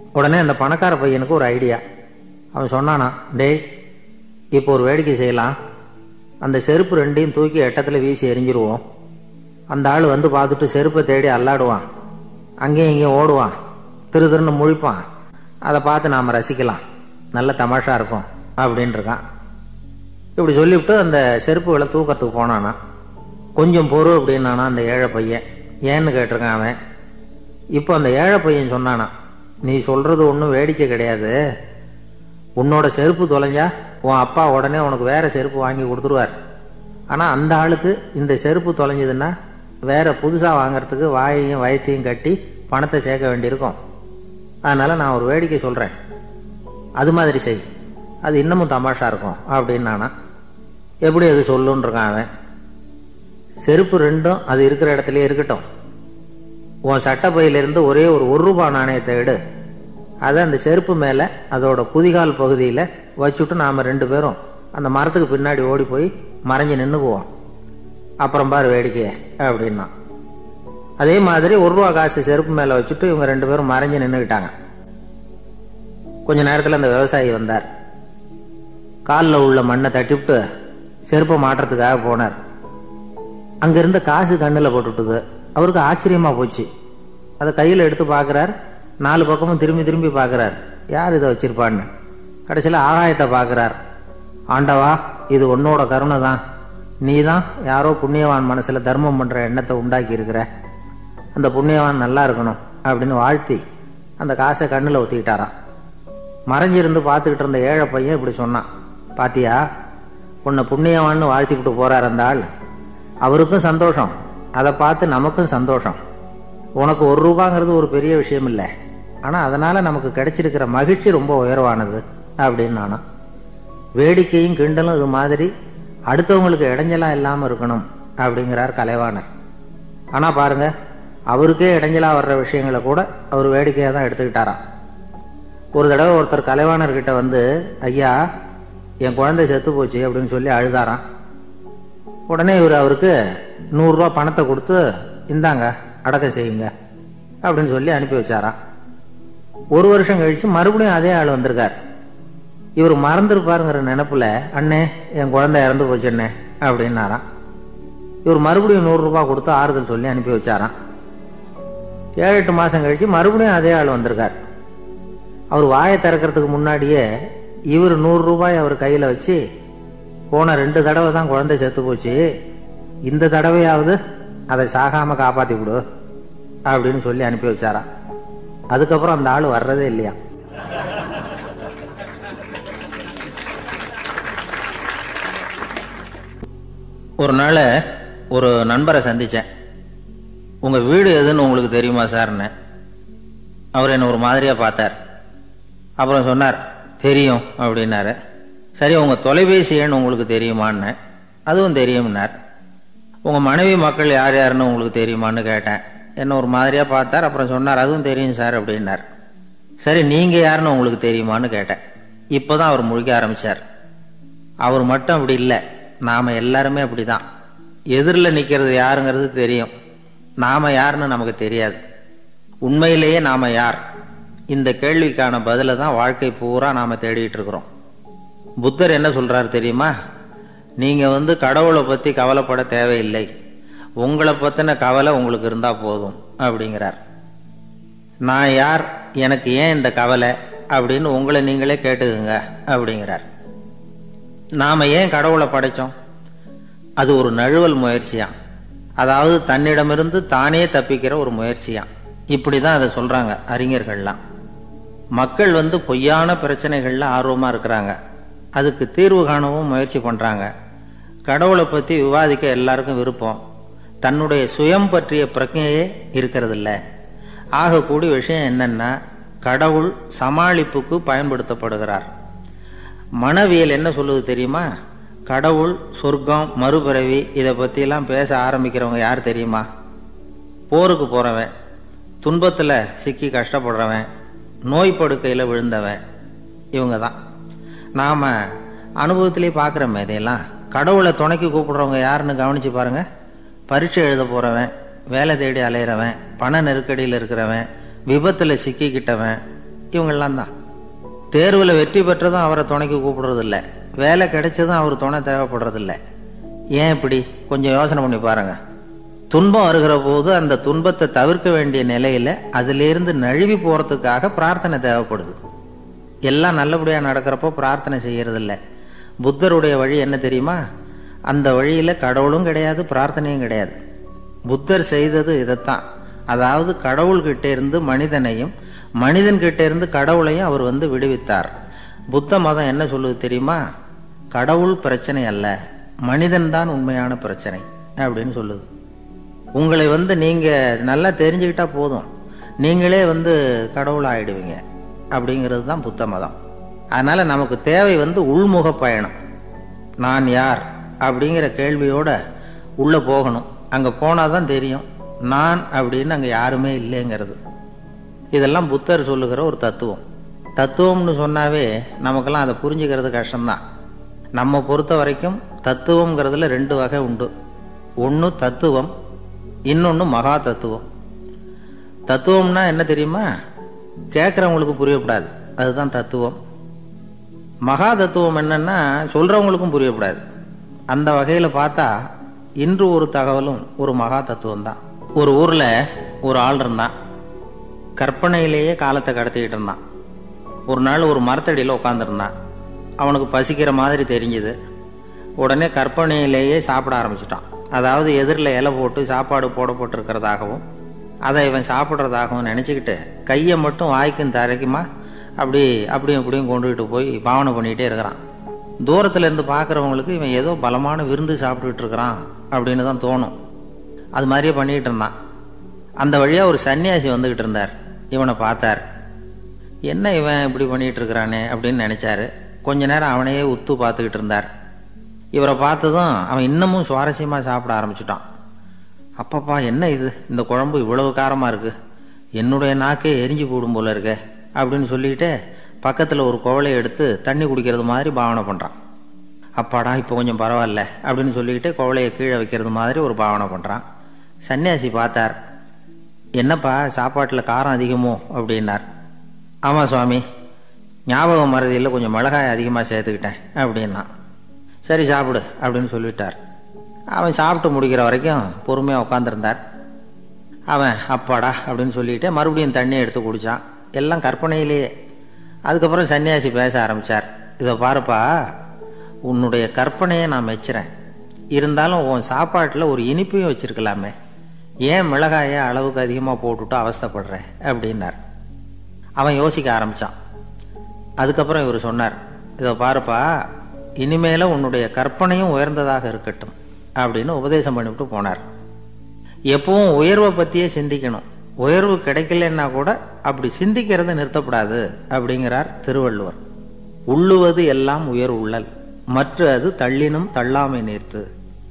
உடனே அந்த பணக்கார பையனுக்கு ஒரு ஐடியா. அவன் சொன்னானா, டேய் இப்போ ஒரு வேடிக்கை செய்யலாம், அந்த செருப்பு ரெண்டையும் தூக்கி எட்டத்தில் வீசி எரிஞ்சிருவோம். அந்த ஆள் வந்து பார்த்துட்டு செருப்பை தேடி அல்லாடுவான், அங்கேயும் இங்கேயும் ஓடுவான், திருன்னு முழிப்பான். அதை பார்த்து நாம் ரசிக்கலாம், நல்ல தமாஷா இருக்கும் அப்படின்ட்டுருக்கான். இப்படி சொல்லிவிட்டு அந்த செருப்புகளை தூக்கத்துக்கு போனானா. கொஞ்சம் பொறு அப்படின்னானா அந்த ஏழை பையன். ஏன்னு கேட்டிருக்கான் அவன். இப்போ அந்த ஏழை பையன் சொன்னானா, நீ சொல்கிறது ஒன்றும் வேடிக்கை கிடையாது, உன்னோட செருப்பு தொலைஞ்சா உன் அப்பா உடனே உனக்கு வேறு செருப்பு வாங்கி கொடுத்துருவார். ஆனால் அந்த ஆளுக்கு இந்த செருப்பு தொலைஞ்சதுன்னா வேறு புதுசாக வாங்கிறதுக்கு வாயையும் வயத்தையும் கட்டி பணத்தை சேர்க்க வேண்டியிருக்கும். அதனால் நான் ஒரு வேடிக்கை சொல்கிறேன், அது மாதிரி செய், அது இன்னமும் தமாஷா இருக்கும் அப்படின்னானா. எப்படி அது சொல்லுன்றிருக்கான் அவன். செருப்பு ரெண்டும் அது இருக்கிற இடத்துலையே இருக்கட்டும், உன் சட்டப்பையிலிருந்து ஒரே ஒரு ரூபா நாணயத்தை எடு, அதை அந்த செருப்பு மேலே அதோட குதிகால் பகுதியில் வச்சுட்டு நாம் 2 பேரும் அந்த மரத்துக்கு பின்னாடி ஓடி போய் மறைஞ்சு நின்றுக்குவோம், அப்புறம் பாரு வேடிக்கையே அப்படின்னா. அதே மாதிரி ரூபா காசு செருப்பு மேலே வச்சுட்டு இவங்க 2 பேரும் மறைஞ்சு நின்றுக்கிட்டாங்க. கொஞ்ச நேரத்தில் அந்த விவசாயி வந்தார். காலில் உள்ள மண்ணை தட்டிவிட்டு செருப்பை மாட்டுறதுக்காக போனார். அங்கிருந்த காசு கண்ணில் போட்டுவிட்டது. அவருக்கு ஆச்சரியமாக போச்சு. அதை கையில் எடுத்து பார்க்குறார். 4 பக்கமும் திரும்பி திரும்பி பார்க்குறார், யார் இதை வச்சிருப்பான்னு. கடைசியில் ஆகாயத்தை பார்க்குறார். ஆண்டவா, இது உன்னோட கருணை தான், நீ தான் யாரோ புண்ணியவான் மனசில் தர்மம் பண்ணுற எண்ணத்தை உண்டாக்கி இருக்கிற, அந்த புண்ணியவான் நல்லா இருக்கணும் அப்படின்னு வாழ்த்தி அந்த காசை கண்ணில் ஊற்றிக்கிட்டாராம். மறைஞ்சிருந்து பார்த்துக்கிட்டு இருந்த ஏழை பையன் இப்படி சொன்னான், பாத்தியா, உன்னை புண்ணியவான்னு வாழ்த்திவிட்டு போகிறார் அந்த ஆள், அவருக்கும் சந்தோஷம், அதை பார்த்து நமக்கும் சந்தோஷம். உனக்கு ரூபாங்கிறது ஒரு பெரிய விஷயம் இல்லை, ஆனால் அதனால் நமக்கு கிடைச்சிருக்கிற மகிழ்ச்சி ரொம்ப உயர்வானது அப்படின்னு நானும். வேடிக்கையும் கிண்டலும் இது மாதிரி அடுத்தவங்களுக்கு இடைஞ்சலாக இல்லாமல் இருக்கணும் அப்படிங்கிறார் கலைவாணர். ஆனால் பாருங்கள், அவருக்கே இடைஞ்சலாக வர்ற விஷயங்களை கூட அவர் வேடிக்கையாக தான் எடுத்துக்கிட்டாராம். ஒரு தடவை ஒருத்தர் கலைவாணர்கிட்ட வந்து, ஐயா என் குழந்தை செத்து போச்சு அப்படின்னு சொல்லி அழுதாராம். உடனே இவர் அவருக்கு 100 ரூபா பணத்தை கொடுத்து, இந்தாங்க அடக்கம் செய்யுங்க அப்படின்னு சொல்லி அனுப்பி வச்சாராம். 1 வருஷம் கழித்து மறுபடியும் அதே ஆள் வந்திருக்கார். இவர் மறந்துருப்பாருங்கிற நினைப்புல, அண்ணே என் குழந்தை இறந்து போச்சுண்ணே அப்படின்னாராம். இவர் மறுபடியும் 100 ரூபா கொடுத்து ஆறுதல் சொல்லி அனுப்பி வச்சாராம். 7-8 மாதம் கழித்து மறுபடியும் அதே ஆள் வந்திருக்கார். அவர் வாயை திறக்கிறதுக்கு முன்னாடியே இவர் 100 ரூபாய் அவர் கையில் வச்சு, போன 2 தடவை தான் குழந்தை செத்து போச்சு, இந்த தடவையாவது அதை சாகாமல் காப்பாற்றி விடு அப்படின்னு சொல்லி அனுப்பி வச்சாராம். அதுக்கப்புறம் அந்த ஆள் வர்றதே இல்லையா. ஒரு நாள் ஒரு நண்பரை சந்தித்தேன். உங்கள் வீடு எதுன்னு உங்களுக்கு தெரியுமா சார்ன்னு. அவர் என்னை ஒரு மாதிரியாக பார்த்தார். அப்புறம் சொன்னார், தெரியும் அப்படின்னாரு. சரி, உங்கள் தொலைபேசி எண் உங்களுக்கு தெரியுமான்னு. அதுவும் தெரியும்னார். உங்கள் மனைவி மக்கள் யார் யாருன்னு உங்களுக்கு தெரியுமான்னு கேட்டேன். என்ன ஒரு மாதிரியாக பார்த்தார். அப்புறம் சொன்னார், அதுவும் தெரியும் சார் அப்படின்னார். சரி, நீங்கள் யாருன்னு உங்களுக்கு தெரியுமான்னு கேட்டேன். இப்போ தான் அவர் முழிக்க ஆரம்பித்தார். அவர் மட்டும் அப்படி இல்லை, நாம் எல்லாருமே அப்படி தான். எதிரில் நிற்கிறது யாருங்கிறது தெரியும், நாம் யாருன்னு நமக்கு தெரியாது. உண்மையிலேயே நாம் யார்? இந்த கேள்விக்கான பதிலை தான் வாழ்க்கை பூரா நாம் தேடிட்டு இருக்கிறோம். புத்தர் என்ன சொல்கிறார் தெரியுமா? நீங்கள் கடவுளை பற்றி கவலைப்பட தேவையில்லை, உங்களை பற்றின கவலை உங்களுக்கு இருந்தால் போதும் அப்படிங்கிறார். நான் யார், எனக்கு ஏன் இந்த கவலை அப்படின்னு உங்களை நீங்களே கேட்டுக்குங்க அப்படிங்கிறார். நாம் ஏன் கடவுளை படைத்தோம்? அது ஒரு நழுவல் முயற்சியாம், அதாவது தன்னிடமிருந்து தானே தப்பிக்கிற ஒரு முயற்சியாம். இப்படி தான் அதை சொல்கிறாங்க அறிஞர்கள்லாம். மக்கள் பொய்யான பிரச்சனைகளில் ஆர்வமாக இருக்கிறாங்க, அதுக்கு தீர்வு காணவும் முயற்சி பண்ணுறாங்க. கடவுளை பற்றி விவாதிக்க எல்லாருக்கும் விருப்பம், தன்னுடைய சுயம் பற்றிய பிரஜையே இருக்கிறதில்ல. ஆகக்கூடிய விஷயம் என்னன்னா, கடவுள் சமாளிப்புக்கு பயன்படுத்தப்படுகிறார். மனவியல் என்ன சொல்லுது தெரியுமா? கடவுள், சொர்க்கம், மறுபிறவி இதை பற்றிலாம் பேச ஆரம்பிக்கிறவங்க யார் தெரியுமா? போருக்கு போகிறவன், துன்பத்தில் சிக்கி கஷ்டப்படுறவன், நோய் படுக்கையில் விழுந்தவன், இவங்க தான். நாம் அனுபவத்திலே பார்க்குறோமே இதையெல்லாம். கடவுளை துணைக்கு கூப்பிடுறவங்க யாருன்னு கவனித்து பாருங்கள். பரீட்சை எழுத போகிறவன், வேலை தேடி அலையிறவன், பண நெருக்கடியில் இருக்கிறவன், விபத்தில் சிக்கிக்கிட்டவன், இவங்கெல்லாம் தான். தேர்வில் வெற்றி பெற்றதும் அவரை துணைக்கு கூப்பிடுறதில்ல, வேலை கிடைச்சதும் அவர் துணை தேவைப்படுறதில்ல. ஏன் இப்படி? கொஞ்சம் யோசனை பண்ணி பாருங்க. துன்பம் வருகிற போது அந்த துன்பத்தை தவிர்க்க வேண்டிய நிலையில அதிலிருந்து நழுவி போறதுக்காக பிரார்த்தனை தேவைப்படுது. எல்லாம் நல்லபடியா நடக்கிறப்போ பிரார்த்தனை செய்யறதில்ல. புத்தருடைய வழி என்ன தெரியுமா? அந்த வழியில கடவுளும் கிடையாது, பிரார்த்தனையும் கிடையாது. புத்தர் செய்தது இதைத்தான். அதாவது கடவுள்கிட்ட இருந்து மனிதனையும், மனிதன் கிட்ட இருந்து கடவுளையும் அவர் விடுவித்தார். புத்த மதம் என்ன சொல்லுது தெரியுமா? கடவுள் பிரச்சனை அல்ல, மனிதன் தான் உண்மையான பிரச்சனை அப்படின்னு சொல்லுது. உங்களை நீங்க நல்லா தெரிஞ்சுக்கிட்டா போதும், நீங்களே கடவுள் ஆயிடுவீங்க அப்படிங்கிறது தான் புத்த மதம். அதனால நமக்கு தேவை உள்முக பயணம். நான் யார் அப்படிங்கிற கேள்வியோட உள்ள போகணும். அங்க போனாதான் தெரியும் நான் அப்படின்னு அங்க யாருமே இல்லைங்கிறது. இதெல்லாம் புத்தர் சொல்லுகிற ஒரு தத்துவம். தத்துவம்னு சொன்னாவே நமக்கெல்லாம் அதை புரிஞ்சுக்கிறது கஷ்டம்தான். நம்ம பொறுத்த வரைக்கும் தத்துவம்ங்கிறதுல 2 வகை உண்டு. ஒன்று தத்துவம், இன்னொன்று மகா தத்துவம். தத்துவம்னா என்ன தெரியுமா? கேட்குறவங்களுக்கு புரியப்படாது, அதுதான் தத்துவம். மகா தத்துவம் என்னன்னா சொல்றவங்களுக்கும் புரியப்படாது. அந்த வகையில் பார்த்தா இன்று ஒரு தகவலும் ஒரு மகா தத்துவம் தான். ஒரு ஊர்ல ஒரு ஆள் இருந்தான். கற்பனையிலேயே காலத்தை கடத்திக்கிட்டு இருந்தான். ஒரு நாள் ஒரு மரத்தடியில் உட்காந்துருந்தான். அவனுக்கு பசிக்கிற மாதிரி தெரிஞ்சுது. உடனே கற்பனையிலேயே சாப்பிட ஆரம்பிச்சிட்டான். அதாவது எதிரில் இலை போட்டு சாப்பாடு போடப்பட்டிருக்கிறதாகவும் அதை இவன் சாப்பிட்றதாகவும் நினச்சிக்கிட்டு கையை மட்டும் வாய்க்கும் தரைக்குமா அப்படியும் இப்படியும் கொண்டுகிட்டு போய் பாவனை பண்ணிகிட்டே இருக்கிறான். தூரத்தில் இருந்து பார்க்குறவங்களுக்கு இவன் ஏதோ பலமான விருந்து சாப்பிட்டுக்கிட்டு இருக்கிறான் அப்படின்னு தான் தோணும். அது மாதிரியே பண்ணிக்கிட்டு இருந்தான். அந்த வழியாக ஒரு சன்னியாசி வந்துக்கிட்டு இருந்தார். இவனை பார்த்தார். என்ன இவன் இப்படி பண்ணிகிட்டு இருக்கிறானே அப்படின்னு நினச்சாரு. கொஞ்ச நேரம் அவனையே உத்து பார்த்துக்கிட்டு இருந்தார். இவரை பார்த்ததும் அவன் இன்னமும் சுவாரஸ்யமாக சாப்பிட ஆரம்பிச்சுட்டான். அப்பப்பா என்ன இது, இந்த குழம்பு இவ்வளவு காரமாக இருக்கு, என்னுடைய நாக்கே எரிஞ்சு போடும் போல இருக்க அப்படின்னு சொல்லிட்டு பக்கத்தில் ஒரு குவளையை எடுத்து தண்ணி குடிக்கிறது மாதிரி பாவனை பண்ணுறான். அப்பாடா இப்போ கொஞ்சம் பரவாயில்ல அப்படின்னு சொல்லிக்கிட்டு குவளையை கீழே வைக்கிறது மாதிரி ஒரு பாவனை பண்ணுறான். சன்னியாசி பார்த்தார். என்னப்பா சாப்பாட்டில் காரம் அதிகமோ அப்படின்னார். ஆமாம் சுவாமி, ஞாபகம் மறதியில் கொஞ்சம் மிளகாய் அதிகமாக சேர்த்துக்கிட்டேன் அப்படின்னா. சரி சாப்பிடு அப்படின்னு சொல்லிட்டார். அவன் சாப்பிட்டு முடிக்கிற வரைக்கும் பொறுமையாக உட்காந்துருந்தார். அவன் அப்பாடா அப்படின்னு சொல்லிட்டு மறுபடியும் தண்ணியை எடுத்து குடித்தான். எல்லாம் கற்பனையிலேயே. அதுக்கப்புறம் சன்னியாசி பேச ஆரம்பித்தார். இதை பாருப்பா, உன்னுடைய கற்பனையை நான் மெச்சுறேன். இருந்தாலும் உன் சாப்பாட்டில் ஒரு இனிப்பையும் வச்சிருக்கலாமே, ஏன் மிளகாயை அளவுக்கு அதிகமாக போட்டுட்டு அவஸ்தைப்படுறேன் அப்படின்னார். அவன் யோசிக்க ஆரம்பித்தான். அதுக்கப்புறம் இவர் சொன்னார், இதை பாருப்பா, இனிமேல உன்னுடைய கற்பனையும் உயர்ந்ததாக இருக்கட்டும் அப்படின்னு உபதேசம் பண்ணிவிட்டு போனார். எப்பவும் உயர்வை பற்றியே சிந்திக்கணும். உயர்வு கிடைக்கலன்னா கூட அப்படி சிந்திக்கிறது நிறுத்தப்படாது அப்படிங்கிறார் திருவள்ளுவர். உள்ளுவது எல்லாம் உயர் உள்ளல், மற்ற அது தள்ளினும் தள்ளாமை நீர்த்து.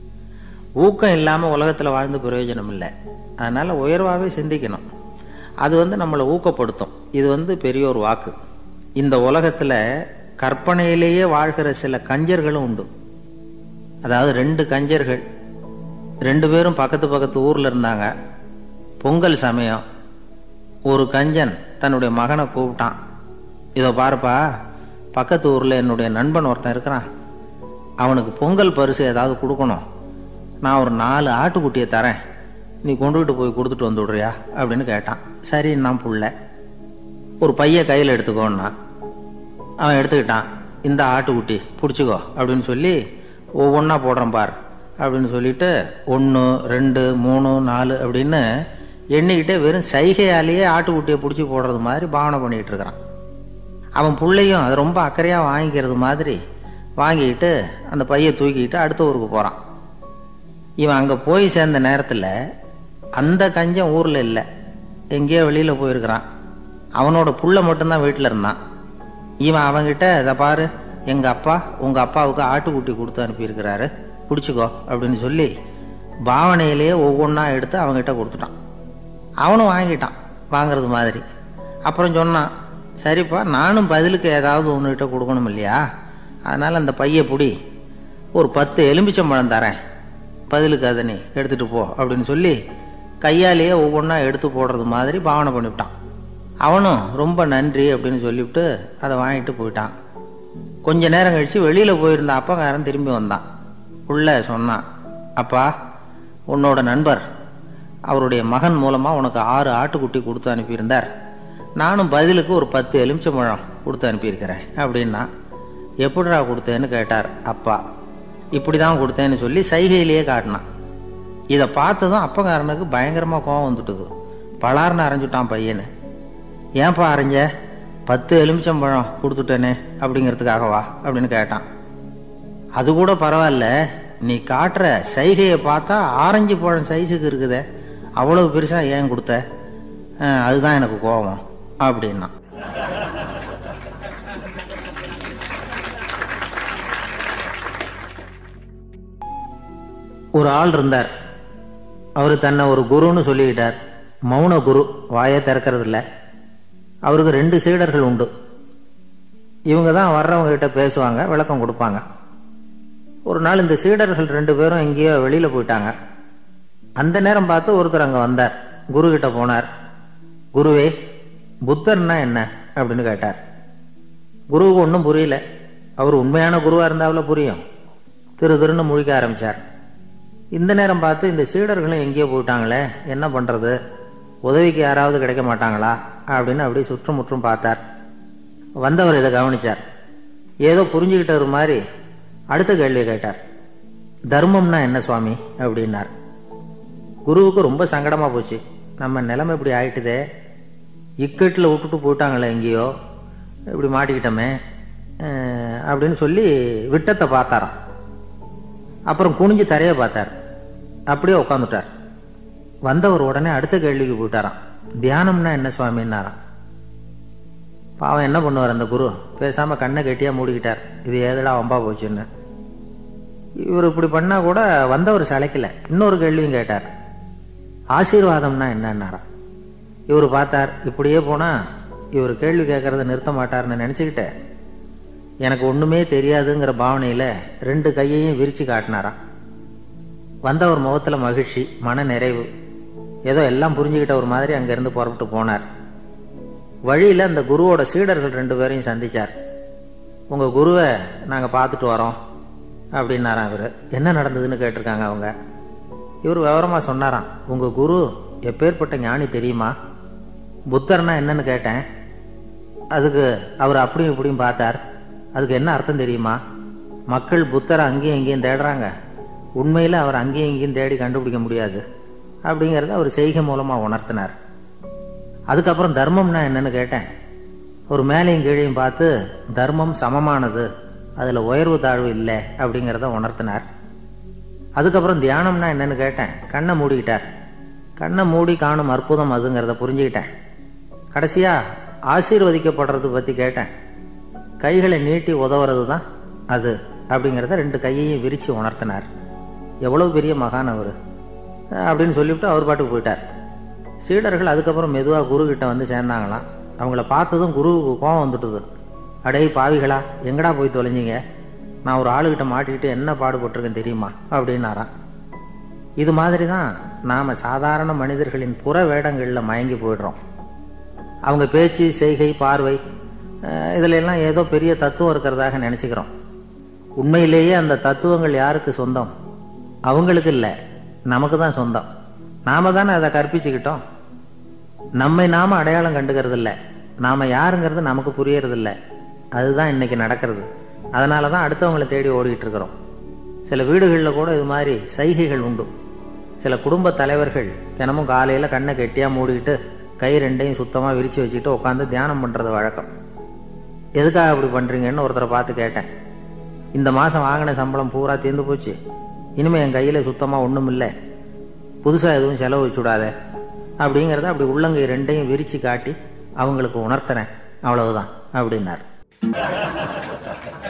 ஊக்கம் இல்லாமல் உலகத்தில் வாழ்ந்து பிரயோஜனம் இல்லை. அதனால உயர்வாகவே சிந்திக்கணும். அது நம்மளை ஊக்கப்படுத்தும். இது பெரியோர் வாக்கு. இந்த உலகத்தில் கற்பனையிலேயே வாழ்கிற சில கஞ்சர்களும் உண்டு. அதாவது 2 கஞ்சர்கள், 2 பேரும் பக்கத்து ஊர்ல இருந்தாங்க. பொங்கல் சமயம் ஒரு கஞ்சன் தன்னுடைய மகனை கூப்பிட்டான். இதோ பாருப்பா, பக்கத்து ஊர்ல என்னுடைய நண்பன் ஒருத்தன் இருக்கிறான், அவனுக்கு பொங்கல் பரிசு ஏதாவது கொடுக்கணும். நான் ஒரு 4 ஆட்டுக்குட்டியை தரேன், நீ கொண்டுகிட்டு போய் கொடுத்துட்டு வந்து விடுறியா அப்படின்னு கேட்டான். சரி, நான் புள்ள ஒரு பைய கையில் எடுத்துக்கோன்னா. அவன் எடுத்துக்கிட்டான். இந்த ஆட்டுக்குட்டி பிடிச்சிக்கோ அப்படின்னு சொல்லி ஒவ்வொன்றா போடுறேன் பார் அப்படின்னு சொல்லிட்டு 1 2 3 4 அப்படின்னு எண்ணிக்கிட்டே வெறும் சைகையாலேயே ஆட்டுக்குட்டியை பிடிச்சி போடுறது மாதிரி பாவனை பண்ணிக்கிட்டு இருக்கிறான். அவன் பிள்ளையும் அதை ரொம்ப அக்கறையாக வாங்கிக்கிறது மாதிரி வாங்கிக்கிட்டு அந்த பையை தூக்கிக்கிட்டு அடுத்த ஊருக்கு போகிறான். இவன் அங்கே போய் சேர்ந்த நேரத்தில் அந்த கஞ்சன் ஊரில் இல்லை, எங்கேயோ வெளியில் போயிருக்கிறான். அவனோட புள்ள மட்டும்தான் வீட்டில் இருந்தான். இவன் அவங்கிட்ட, இதை பாரு, எங்கள் அப்பா உங்கள் அப்பாவுக்கு ஆட்டுக்குட்டி கொடுத்து அனுப்பியிருக்கிறாரு, பிடிச்சிக்கோ அப்படின்னு சொல்லி பாவனையிலேயே ஒவ்வொன்றா எடுத்து அவங்ககிட்ட கொடுத்துட்டான். அவனும் வாங்கிட்டான் வாங்கிறது மாதிரி. அப்புறம் சொன்னான், சரிப்பா, நானும் பதிலுக்கு ஏதாவது ஒன்றுகிட்ட கொடுக்கணும் இல்லையா, அதனால் அந்த பைய பிடி, ஒரு 10 எலுமிச்சம்பழம் தரேன், பதிலுக்கு அதை நீ எடுத்துகிட்டு போ அப்படின்னு சொல்லி கையாலேயே ஒவ்வொன்றா எடுத்து போடுறது மாதிரி பாவனை பண்ணிவிட்டான். அவனும் ரொம்ப நன்றி அப்படின்னு சொல்லிவிட்டு அதை வாங்கிட்டு போயிட்டான். கொஞ்ச நேரம் கழித்து வெளியில் போயிருந்த அப்பங்காரன் திரும்பி வந்தான். உள்ள சொன்னான், அப்பா, உன்னோட நண்பர் அவருடைய மகன் மூலமாக உனக்கு 6 ஆட்டுக்குட்டி கொடுத்து அனுப்பியிருந்தார். நானும் பதிலுக்கு ஒரு 10 எலுமிச்சம்பழம் கொடுத்து அனுப்பியிருக்கிறேன் அப்படின்னா. எப்படிடா கொடுத்தேன்னு கேட்டார் அப்பா. இப்படி தான் கொடுத்தேன்னு சொல்லி சைகையிலேயே காட்டினான். இதை பார்த்ததும் அப்பங்காரனுக்கு பயங்கரமாக கோபம் வந்துட்டுது. பலார்னு அரைஞ்சுட்டான் பையனு. ஏன்பா அரைஞ்ச? 10 எலுமிச்சம்பழம் கொடுத்துட்டேனே அப்படிங்கிறதுக்காகவா அப்படின்னு கேட்டான். அது கூட பரவாயில்ல, நீ காட்டுற சைகையை பார்த்தா ஆரஞ்சு பழம் சைஸுக்கு இருக்குதே, அவ்வளவு பெருசா ஏன் கொடுத்த? அதுதான் எனக்கு கோபம் அப்படின்னா. ஒரு ஆள் இருந்தார். அவர் தன்னை ஒரு குருன்னு சொல்லிக்கிட்டார். மௌன குரு, வாயை திறக்கிறது இல்லை. அவருக்கு 2 சீடர்கள் உண்டு. இவங்க தான் வர்றவங்க கிட்ட பேசுவாங்க, விளக்கம் கொடுப்பாங்க. ஒரு நாள் இந்த சீடர்கள் 2 பேரும் எங்கேயோ வெளியில் போயிட்டாங்க. அந்த நேரம் பார்த்து ஒருத்தர் அங்கே வந்தார். குரு கிட்ட போனார். குருவே, புத்தர்னா என்ன அப்படின்னு கேட்டார். குருவுக்கு ஒன்றும் புரியல. அவர் உண்மையான குருவாக இருந்தாவில புரியும். திருன்னு முழிக்க ஆரம்பித்தார். இந்த நேரம் பார்த்து இந்த சீடர்களும் எங்கேயோ போயிட்டாங்களே, என்ன பண்ணுறது, உதவிக்கு யாராவது கிடைக்க மாட்டாங்களா அப்படின்னு அப்படியே சுற்றுமுற்றும் பார்த்தார். வந்தவர் இதை கவனித்தார். ஏதோ புரிஞ்சுக்கிட்டவர் மாதிரி அடுத்த கேள்வியை கேட்டார். தர்மம்னா என்ன சுவாமி அப்படின்னார். குருவுக்கு ரொம்ப சங்கடமாக போச்சு. நம்ம நிலைமை இப்படி ஆயிட்டுதே, இக்கட்டில் விட்டுட்டு போயிட்டாங்களே, எங்கேயோ இப்படி மாட்டிக்கிட்டோமே அப்படின்னு சொல்லி விட்டத்தை பார்த்தாராம். அப்புறம் குனிஞ்சு தரையை பார்த்தார். அப்படியே உட்காந்துட்டார். வந்தவர் உடனே அடுத்த கேள்விக்கு போயிட்டாராம். தியானம்னா என்ன சுவாமின்னாராம். பாவம் என்ன பண்ணுவார் அந்த குரு, பேசாமல் கண்ணை கெட்டியாக மூடிக்கிட்டார். இது ஏதடா வம்பா போச்சுன்னு. இவர் இப்படி பண்ணால் கூட வந்தவர் சளைக்கல. இன்னொரு கேள்வியும் கேட்டார். ஆசீர்வாதம்னா என்னன்னாராம். இவர் பார்த்தார். இப்படியே போனால் இவர் கேள்வி கேட்கறத நிறுத்த மாட்டார்னு நினச்சிக்கிட்டு எனக்கு ஒன்றுமே தெரியாதுங்கிற பாவனையில் 2 கையையும் விரித்து காட்டினாராம். வந்தவர் முகத்தில் மகிழ்ச்சி, மன நிறைவு, ஏதோ எல்லாம் புரிஞ்சுக்கிட்ட ஒரு மாதிரி அங்கேருந்து புறப்பட்டு போனார். வழியில் அந்த குருவோட சீடர்கள் 2 பேரையும் சந்தித்தார். உங்கள் குருவை நாங்கள் பார்த்துட்டு வரோம் அப்படின்னாராம். இவர் என்ன நடந்ததுன்னு கேட்டிருக்காங்க அவங்க. இவர் விவரமாக சொன்னாராம். உங்கள் குரு எப்பேற்பட்ட ஞானி தெரியுமா? புத்தர்னா என்னன்னு கேட்டேன். அதுக்கு அவர் அப்படியும் இப்படியும் பார்த்தார். அதுக்கு என்ன அர்த்தம் தெரியுமா? மக்கள் புத்தரை அங்கேயும் இங்கேயும் தேடுறாங்க, உண்மையில் அவர் அங்கேயும் இங்கேயும் தேடி கண்டுபிடிக்க முடியாது அப்படிங்கிறத அவர் செய்கை மூலமாக உணர்த்தினார். அதுக்கப்புறம் தர்மம்னா என்னன்னு கேட்டேன். ஒரு மேலையும் கீழையும் பார்த்து தர்மம் சமமானது, அதில் உயர்வு தாழ்வு இல்லை அப்படிங்கிறத உணர்த்தினார். அதுக்கப்புறம் தியானம்னா என்னன்னு கேட்டேன். கண்ணை மூடிக்கிட்டார். கண்ணை மூடி காணும் அற்புதம் அதுங்கிறத புரிஞ்சுக்கிட்டேன். கடைசியாக ஆசீர்வதிக்கப்படுறது பற்றி கேட்டேன். கைகளை நீட்டி உதவுறது தான் அது அப்படிங்கிறத 2 கையையும் விரித்து உணர்த்தினார். எவ்வளோ பெரிய மகான் அவர் அப்படின்னு சொல்லிவிட்டு அவர் பாட்டுக்கு போயிட்டார். சீடர்கள் அதுக்கப்புறம் மெதுவாக குருக்கிட்ட வந்து சேர்ந்தாங்களாம். அவங்கள பார்த்ததும் குருவுக்கு கோபம் வந்துட்டுது. அடே பாவிகளா, எங்கடா போய் தொலைஞ்சிங்க? நான் ஒரு ஆளுகிட்ட மாட்டிக்கிட்டு என்ன பாடுபட்டிருக்கேன் தெரியுமா அப்படின்னாராம். இது மாதிரி தான் நாம் சாதாரண மனிதர்களின் புற வேடங்களில் மயங்கி போயிடுறோம். அவங்க பேச்சு, செய்கை, பார்வை இதிலெல்லாம் ஏதோ பெரிய தத்துவம் இருக்கிறதாக நினச்சிக்கிறோம். உண்மையிலேயே அந்த தத்துவங்கள் யாருக்கு சொந்தம்? அவங்களுக்கு இல்லை, நமக்கு தான் சொந்தம். நாம தானே அதை கற்பிச்சுக்கிட்டோம். நம்மை நாம அடையாளம் கண்டுக்கிறது இல்லை. நாம் யாருங்கிறது நமக்கு புரியறதில்லை. அதுதான் இன்னைக்கு நடக்கிறது. அதனால தான் அடுத்தவங்களை தேடி ஓடிக்கிட்டு இருக்கிறோம். சில வீடுகளில் கூட இது மாதிரி சைகைகள் உண்டு. சில குடும்ப தலைவர்கள் தினமும் காலையில் கண்ணை கெட்டியாக மூடிக்கிட்டு கை 2ஐயும் சுத்தமாக விரித்து வச்சுக்கிட்டு உட்காந்து தியானம் பண்ணுறது வழக்கம். எதுக்காக அப்படி பண்ணுறீங்கன்னு ஒருத்தரை பார்த்து கேட்டேன். இந்த மாதம் வாங்கின சம்பளம் பூரா தீர்ந்து போச்சு, இனிமேல் என் கையில் சுத்தமாக ஒன்றும் இல்லை, புதுசாக எதுவும் செலவு வச்சுடாத அப்படிங்கிறத அப்படி உள்ளங்கை 2ஐயும் விரித்து காட்டி அவங்களுக்கு உணர்த்துறேன், அவ்வளவுதான் அப்படின்னார்.